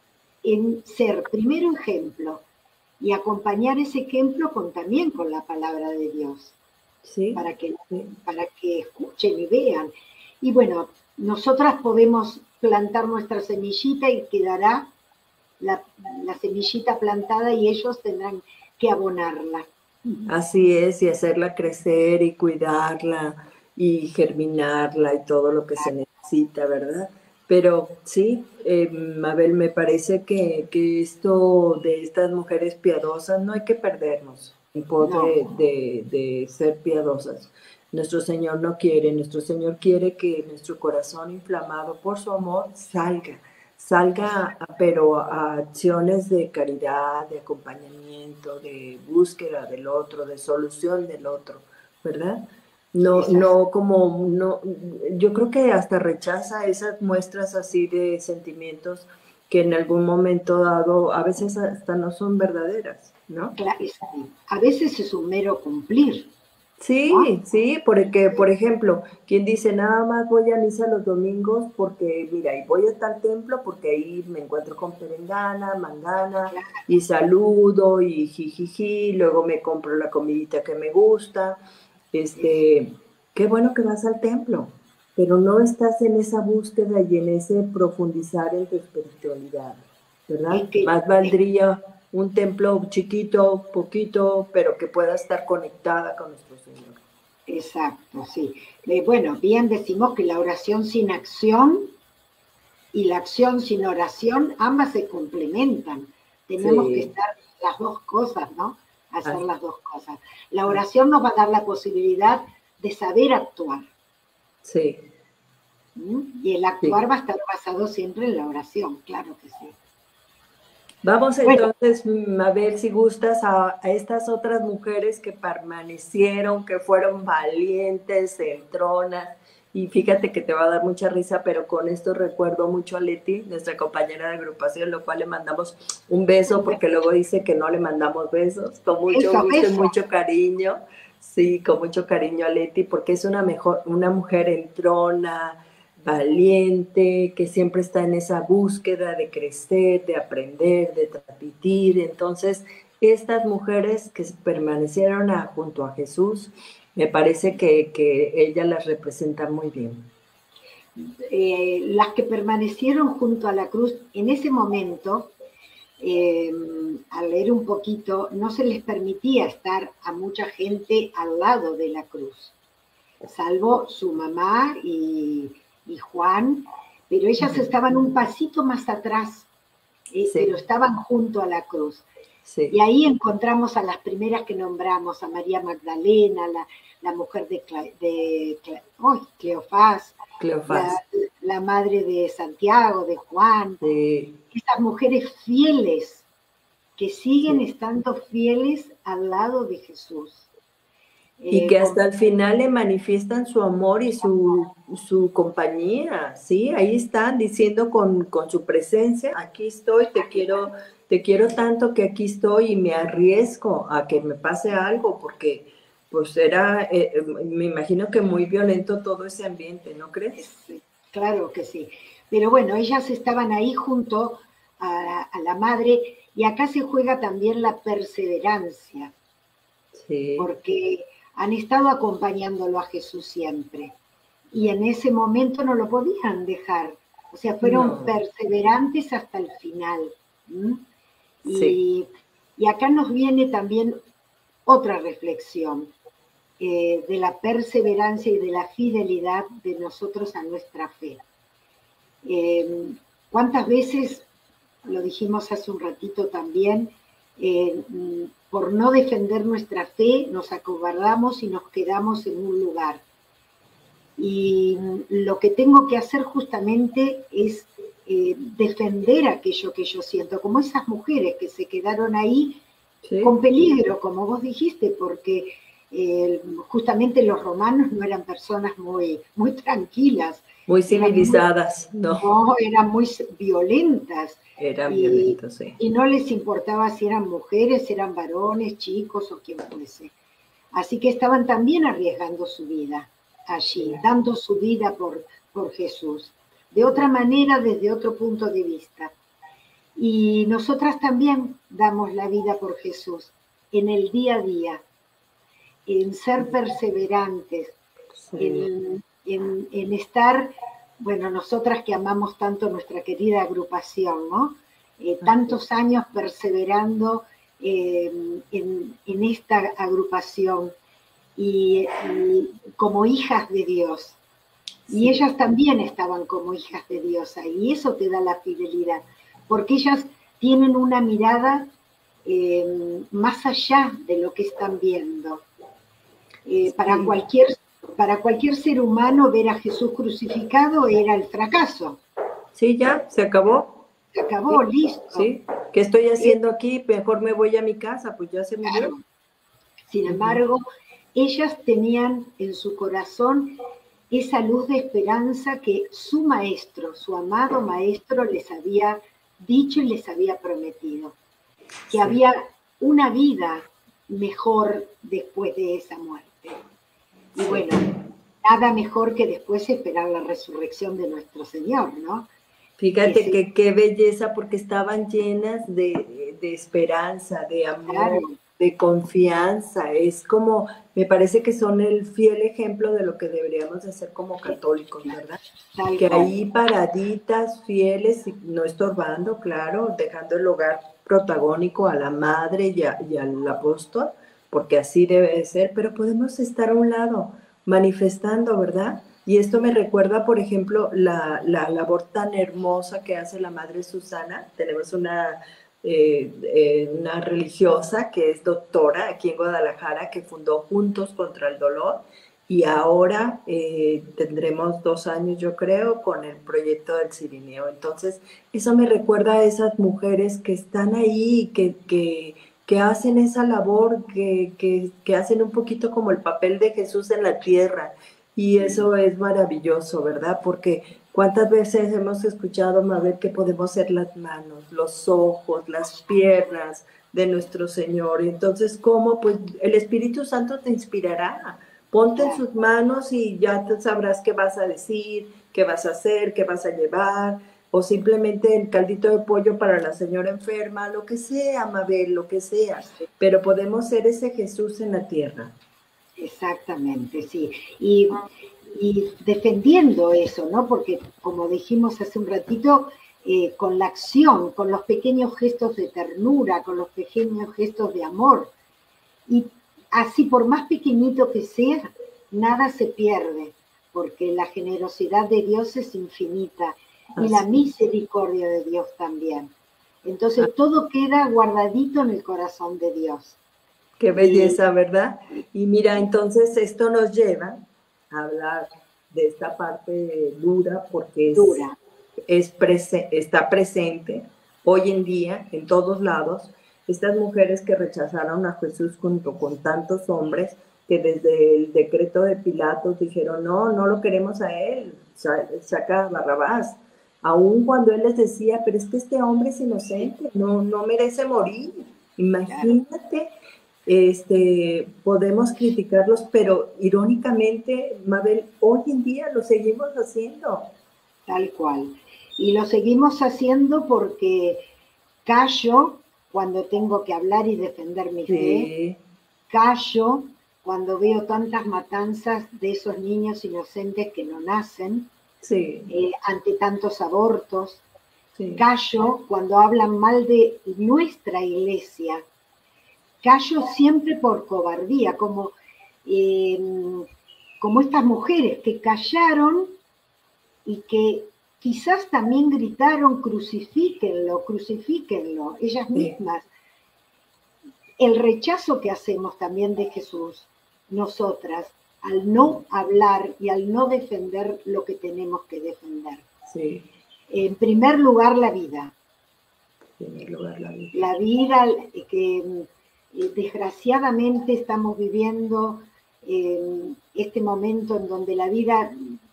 en ser primero ejemplo y acompañar ese ejemplo con, también con la palabra de Dios, Sí. para que, Sí. para que escuchen y vean. Y bueno, nosotras podemos plantar nuestra semillita y quedará la, la semillita plantada y ellos tendrán que abonarla. Así es, y hacerla crecer y cuidarla y germinarla y todo lo que se necesita, ¿verdad? Pero sí, eh, Mabel, me parece que, que esto de estas mujeres piadosas no hay que perdernos en pos No, de, de, de ser piadosas. Nuestro Señor no quiere, nuestro Señor quiere que nuestro corazón inflamado por su amor salga, salga, pero a acciones de caridad, de acompañamiento, de búsqueda del otro, de solución del otro, ¿verdad? No, es así. no como, no, yo creo que hasta rechaza esas muestras así de sentimientos que en algún momento dado a veces hasta no son verdaderas, ¿no? Es así. A veces es un mero cumplir, ¿no? Sí, sí, porque, por ejemplo, quien dice nada más voy a misa los domingos porque, mira, y voy a tal templo porque ahí me encuentro con perengana, mangana, y saludo, y jijiji, luego me compro la comidita que me gusta, este, qué bueno que vas al templo, pero no estás en esa búsqueda y en ese profundizar en tu espiritualidad, Es ¿verdad? que, Más es, valdría un templo chiquito, poquito, pero que pueda estar conectada con nuestro Señor. exacto, sí. Eh, bueno, bien decimos que la oración sin acción y la acción sin oración, ambas se complementan. Tenemos que Sí, estar las dos cosas, ¿no? Hacer así, las dos cosas. La oración nos va a dar la posibilidad de saber actuar. sí, ¿Mm? Y el sí. actuar va a estar basado siempre en la oración, claro que sí. Vamos Bueno, entonces mm, a ver si gustas a, a estas otras mujeres que permanecieron, que fueron valientes, entronas. Y fíjate que te va a dar mucha risa, pero con esto recuerdo mucho a Leti, nuestra compañera de agrupación, lo cual le mandamos un beso, porque luego dice que no le mandamos besos, con mucho eso, gusto y eso. mucho cariño. Sí, con mucho cariño a Leti, porque es una, mejor, una mujer entrona, valiente, que siempre está en esa búsqueda de crecer, de aprender, de transmitir. Entonces, estas mujeres que permanecieron a, junto a Jesús, me parece que, que ella las representa muy bien. Eh, las que permanecieron junto a la cruz en ese momento, eh, al leer un poquito, no se les permitía estar a mucha gente al lado de la cruz, salvo su mamá y, y Juan, pero ellas estaban un pasito más atrás, eh, pero Sí, estaban junto a la cruz. Y sí, ahí encontramos a las primeras que nombramos, a María Magdalena, la, la mujer de, de, de oh, Cleofás, la, Cleofás. la madre de Santiago, de Juan, Sí, estas mujeres fieles que siguen sí. estando fieles al lado de Jesús. Y Eh, que con, hasta el final le manifiestan su amor y su, su compañía, ¿sí? Ahí están diciendo con, con su presencia, aquí estoy, te quiero, te quiero tanto que aquí estoy y me arriesgo a que me pase algo, porque pues era, eh, me imagino que muy violento todo ese ambiente, ¿no crees? Sí, claro que sí. Pero bueno, ellas estaban ahí junto a, a la madre y acá se juega también la perseverancia, Sí. porque han estado acompañándolo a Jesús siempre y en ese momento no lo podían dejar. O sea, fueron No, perseverantes hasta el final. ¿Mm? sí, Y, y acá nos viene también otra reflexión eh, de la perseverancia y de la fidelidad de nosotros a nuestra fe. Eh, ¿Cuántas veces, lo dijimos hace un ratito también, eh, por no defender nuestra fe nos acobardamos y nos quedamos en un lugar? Y lo que tengo que hacer justamente es eh, defender aquello que yo siento, como esas mujeres que se quedaron ahí sí. con peligro, como vos dijiste, porque eh, justamente los romanos no eran personas muy, muy tranquilas, Muy eran muy, civilizadas, no, no, eran muy violentas eran y, violentos, sí. y no les importaba si eran mujeres, eran varones, chicos o quien fuese. Así que estaban también arriesgando su vida allí, Sí. dando su vida por, por Jesús. De otra manera, desde otro punto de vista. Y nosotras también damos la vida por Jesús en el día a día, en ser perseverantes, Sí. en, en, en estar, bueno, nosotras que amamos tanto nuestra querida agrupación, ¿no? Eh, tantos años perseverando eh, en, en esta agrupación y, y como hijas de Dios. Y Sí. ellas también estaban como hijas de Dios ahí, y eso te da la fidelidad, porque ellas tienen una mirada eh, más allá de lo que están viendo. Eh, para, Sí. cualquier, para cualquier ser humano ver a Jesús crucificado era el fracaso. Sí, ya, se acabó. Se Sí, acabó, listo. sí. ¿Qué estoy Eh, haciendo aquí? Mejor me voy a mi casa, pues ya se murió. claro. Sin Ujú. embargo, ellas tenían en su corazón esa luz de esperanza que su maestro, su amado maestro, les había dicho y les había prometido, que Sí. había una vida mejor después de esa muerte. Y Sí. bueno, nada mejor que después esperar la resurrección de nuestro Señor, ¿no? Que Fíjate se, que qué belleza, porque estaban llenas de, de esperanza, de claro, amor, de confianza. Es como, me parece que son el fiel ejemplo de lo que deberíamos de ser como católicos, ¿verdad? tal Que cual. ahí paraditas, fieles, y no estorbando, claro, dejando el hogar protagónico a la madre y, a, y al apóstol, porque así debe de ser, pero podemos estar a un lado, manifestando, ¿verdad? Y esto me recuerda, por ejemplo, la, la labor tan hermosa que hace la Madre Susana. Tenemos una, eh, eh, una religiosa que es doctora aquí en Guadalajara, que fundó Juntos contra el Dolor, y ahora eh, tendremos dos años, yo creo, con el proyecto del Cirineo. Entonces, eso me recuerda a esas mujeres que están ahí, que, que, que hacen esa labor, que, que, que hacen un poquito como el papel de Jesús en la tierra. Y eso es maravilloso, ¿verdad? Porque cuántas veces hemos escuchado, Mabel, que podemos ser las manos, los ojos, las piernas de nuestro Señor. Entonces, ¿cómo? Pues el Espíritu Santo te inspirará. Ponte en Claro. sus manos y ya te sabrás qué vas a decir, qué vas a hacer, qué vas a llevar, o simplemente el caldito de pollo para la señora enferma, lo que sea, Mabel, lo que sea. Pero podemos ser ese Jesús en la tierra. Exactamente, sí. Y, y defendiendo eso, ¿no? Porque como dijimos hace un ratito, eh, con la acción, con los pequeños gestos de ternura, con los pequeños gestos de amor. Y así, por más pequeñito que sea, nada se pierde, porque la generosidad de Dios es infinita y la Así. misericordia de Dios también. Entonces todo queda guardadito en el corazón de Dios. Qué Y, belleza, ¿verdad? Y mira, y entonces esto nos lleva a hablar de esta parte dura porque es, dura. es prese está presente hoy en día en todos lados. Estas mujeres que rechazaron a Jesús junto con tantos hombres que desde el decreto de Pilatos dijeron, no, no lo queremos a él, saca a Barrabás. Aun cuando él les decía, pero es que este hombre es inocente, no, no merece morir. Claro. Imagínate. este, podemos criticarlos, pero irónicamente, Mabel, hoy en día lo seguimos haciendo. Tal cual. Y lo seguimos haciendo porque callo cuando tengo que hablar y defender mi Sí. fe, callo cuando veo tantas matanzas de esos niños inocentes que no nacen, Sí. eh, ante tantos abortos, Sí. callo cuando hablan mal de nuestra iglesia, callo siempre por cobardía, como, eh, como estas mujeres que callaron y que quizás también gritaron crucifíquenlo, crucifíquenlo, ellas mismas. Sí. El rechazo que hacemos también de Jesús, nosotras, al no hablar y al no defender lo que tenemos que defender. Sí. En primer lugar, la vida. En primer lugar, la vida. La vida que eh, desgraciadamente estamos viviendo eh, este momento en donde la vida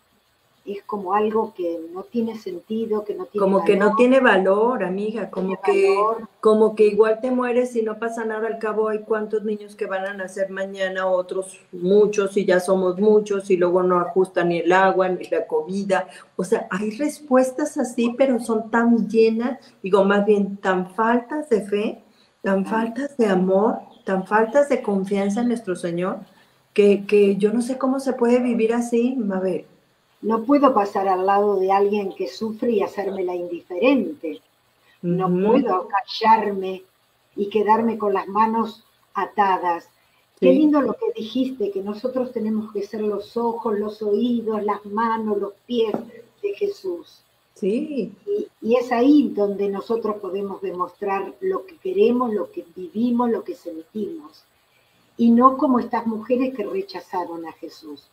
es como algo que no tiene sentido, que no tiene como valor. que no tiene valor, amiga, como que, valor. como que igual te mueres y no pasa nada, al cabo hay cuántos niños que van a nacer mañana, otros muchos y ya somos muchos y luego no ajustan ni el agua ni la comida, o sea, hay respuestas así, pero son tan llenas, digo, más bien tan faltas de fe, tan faltas de amor, tan faltas de confianza en nuestro Señor, que, que yo no sé cómo se puede vivir así, Mabel. No puedo pasar al lado de alguien que sufre y hacérmela indiferente. Uh-huh. No puedo callarme y quedarme con las manos atadas. Sí. Qué lindo lo que dijiste, que nosotros tenemos que ser los ojos, los oídos, las manos, los pies de Jesús. Sí. Y, y es ahí donde nosotros podemos demostrar lo que queremos, lo que vivimos, lo que sentimos. Y no como estas mujeres que rechazaron a Jesús.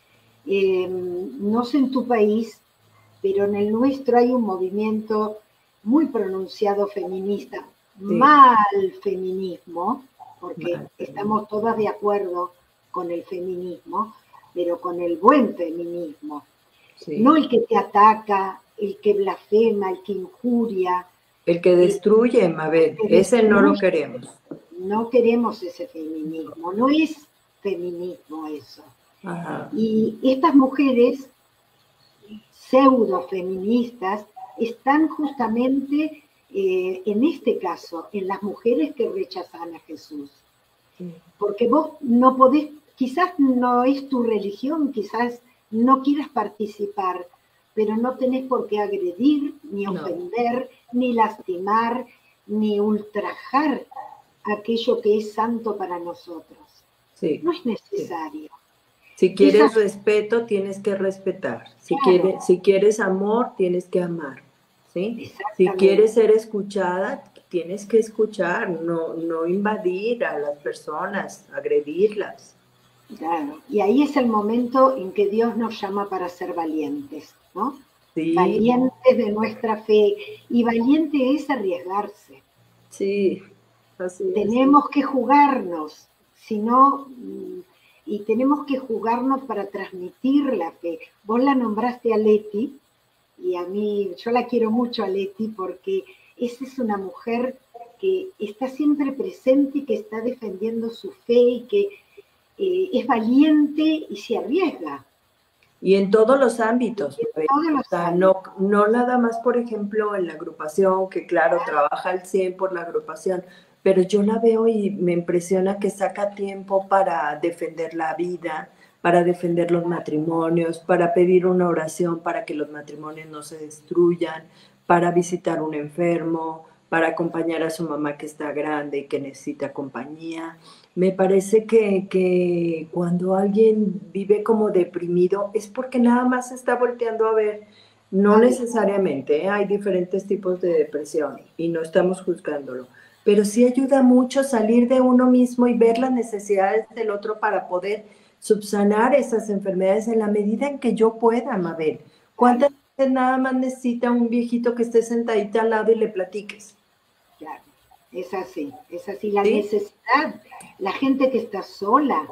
Eh, no sé en tu país, pero en el nuestro hay un movimiento muy pronunciado feminista, sí. Mal feminismo, porque mal. Estamos todas de acuerdo con el feminismo, pero con el buen feminismo, sí. No el que te ataca, el que blasfema, el que injuria. El que destruye, Mabel, ese destruye, no lo queremos. No queremos ese feminismo, no es feminismo eso. Ajá. Y estas mujeres pseudo-feministas están justamente eh, en este caso, en las mujeres que rechazan a Jesús. Sí. Porque vos no podés, quizás no es tu religión, quizás no quieras participar, pero no tenés por qué agredir, ni ofender, no. ni lastimar, ni ultrajar aquello que es santo para nosotros. Sí. No es necesario. Sí. Si quieres Esas... respeto, tienes que respetar. Si, claro. quieres, si quieres amor, tienes que amar. ¿Sí? Si quieres ser escuchada, tienes que escuchar, no, no invadir a las personas, agredirlas. Claro, y ahí es el momento en que Dios nos llama para ser valientes, ¿no? Sí. Valientes de nuestra fe. Y valiente es arriesgarse. Sí, así es. Tenemos que jugarnos, si no... y tenemos que jugarnos para transmitir la fe. Vos la nombraste a Leti, y a mí, yo la quiero mucho a Leti, porque esa es una mujer que está siempre presente y que está defendiendo su fe y que eh, es valiente y se arriesga. Y en todos los ámbitos. En todos los o sea, ámbitos. No, no nada más, por ejemplo, en la agrupación, que claro, trabaja al cien por la agrupación, pero yo la veo y me impresiona que saca tiempo para defender la vida, para defender los matrimonios, para pedir una oración para que los matrimonios no se destruyan, para visitar a un enfermo, para acompañar a su mamá que está grande y que necesita compañía. Me parece que, que cuando alguien vive como deprimido es porque nada más se está volteando a ver. No necesariamente, ¿eh? Hay diferentes tipos de depresión y no estamos juzgándolo. Pero sí ayuda mucho salir de uno mismo y ver las necesidades del otro para poder subsanar esas enfermedades en la medida en que yo pueda, Mabel. ¿Cuántas veces nada más necesita un viejito que esté sentadito al lado y le platiques? Claro, es así, es así. La ¿Sí? necesidad, la gente que está sola.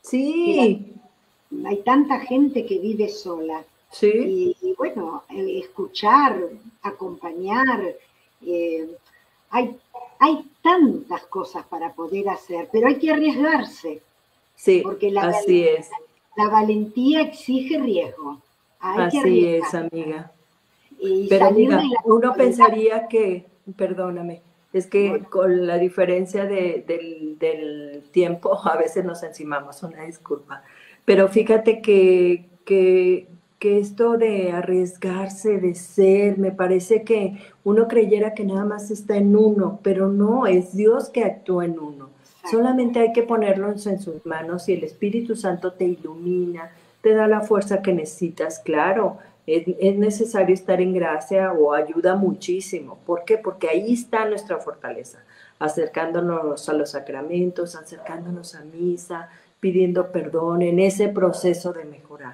Sí. La, hay tanta gente que vive sola. Sí. Y, y bueno, escuchar, acompañar, eh, hay hay tantas cosas para poder hacer, pero hay que arriesgarse. Sí, porque la, así es. La valentía exige riesgo. Hay así que es, amiga. Y pero salir mira, de la uno pensaría que, perdóname, es que bueno, con la diferencia de, del, del tiempo a veces nos encimamos, una disculpa. Pero fíjate que, que, que esto de arriesgarse, de ser, me parece que uno creyera que nada más está en uno, pero no, es Dios que actúa en uno. exacto. Solamente hay que ponerlo en sus manos y el Espíritu Santo te ilumina, te da la fuerza que necesitas, claro. Es, es necesario estar en gracia o ayuda muchísimo. ¿Por qué? Porque ahí está nuestra fortaleza, acercándonos a los sacramentos, acercándonos a misa, pidiendo perdón en ese proceso de mejorar.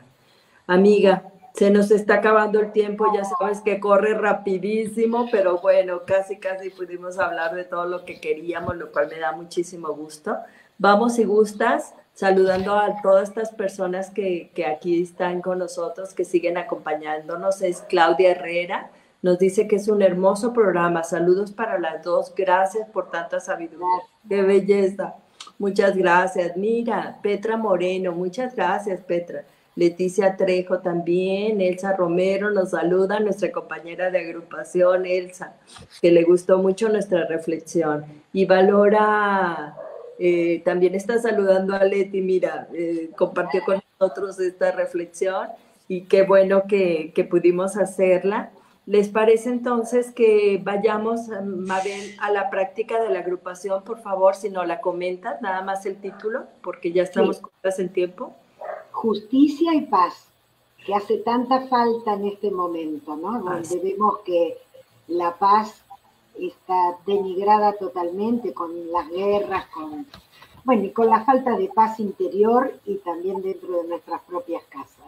Amiga, se nos está acabando el tiempo, ya sabes que corre rapidísimo, pero bueno, casi casi pudimos hablar de todo lo que queríamos, lo cual me da muchísimo gusto. Vamos, si gustas, saludando a todas estas personas que, que aquí están con nosotros, que siguen acompañándonos. Es Claudia Herrera, nos dice que es un hermoso programa. Saludos para las dos, gracias por tanta sabiduría. ¡Qué belleza! Muchas gracias. Mira, Petra Moreno, muchas gracias, Petra. Leticia Trejo también, Elsa Romero nos saluda, nuestra compañera de agrupación, Elsa, que le gustó mucho nuestra reflexión. Y Valora, eh, también está saludando a Leti, mira, eh, compartió con nosotros esta reflexión y qué bueno que, que pudimos hacerla. ¿Les parece entonces que vayamos, Mabel, a la práctica de la agrupación? Por favor, si no la comentas, nada más el título, porque ya estamos sí. cortas en tiempo. Justicia y paz, que hace tanta falta en este momento, ¿no? Donde vemos que la paz está denigrada totalmente con las guerras, con, bueno, y con la falta de paz interior y también dentro de nuestras propias casas.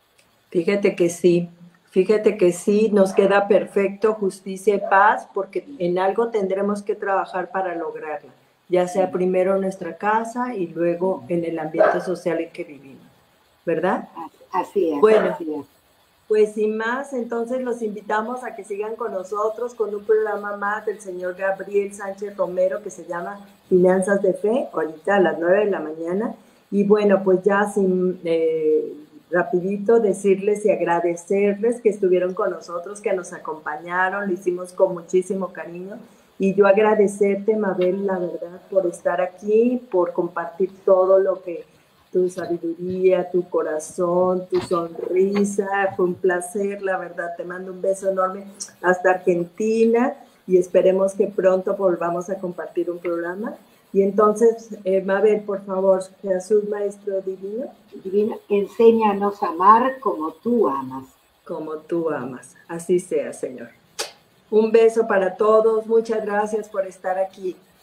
Fíjate que sí, fíjate que sí, nos queda perfecto justicia y paz, porque en algo tendremos que trabajar para lograrla, ya sea primero en nuestra casa y luego en el ambiente social en que vivimos, ¿verdad? Así es. Bueno, así es. Pues sin más, entonces los invitamos a que sigan con nosotros con un programa más del señor Gabriel Sánchez Romero que se llama Finanzas de Fe, ahorita a las nueve de la mañana. Y bueno, pues ya sin eh, rapidito decirles y agradecerles que estuvieron con nosotros, que nos acompañaron, lo hicimos con muchísimo cariño. Y yo agradecerte, Mabel, la verdad, por estar aquí, por compartir todo lo que tu sabiduría, tu corazón, tu sonrisa. Fue un placer, la verdad. Te mando un beso enorme hasta Argentina y esperemos que pronto volvamos a compartir un programa. Y entonces, eh, Mabel, por favor, Jesús Maestro Divino. Divino, enséñanos a amar como tú amas. Como tú amas. Así sea, Señor. Un beso para todos. Muchas gracias por estar aquí.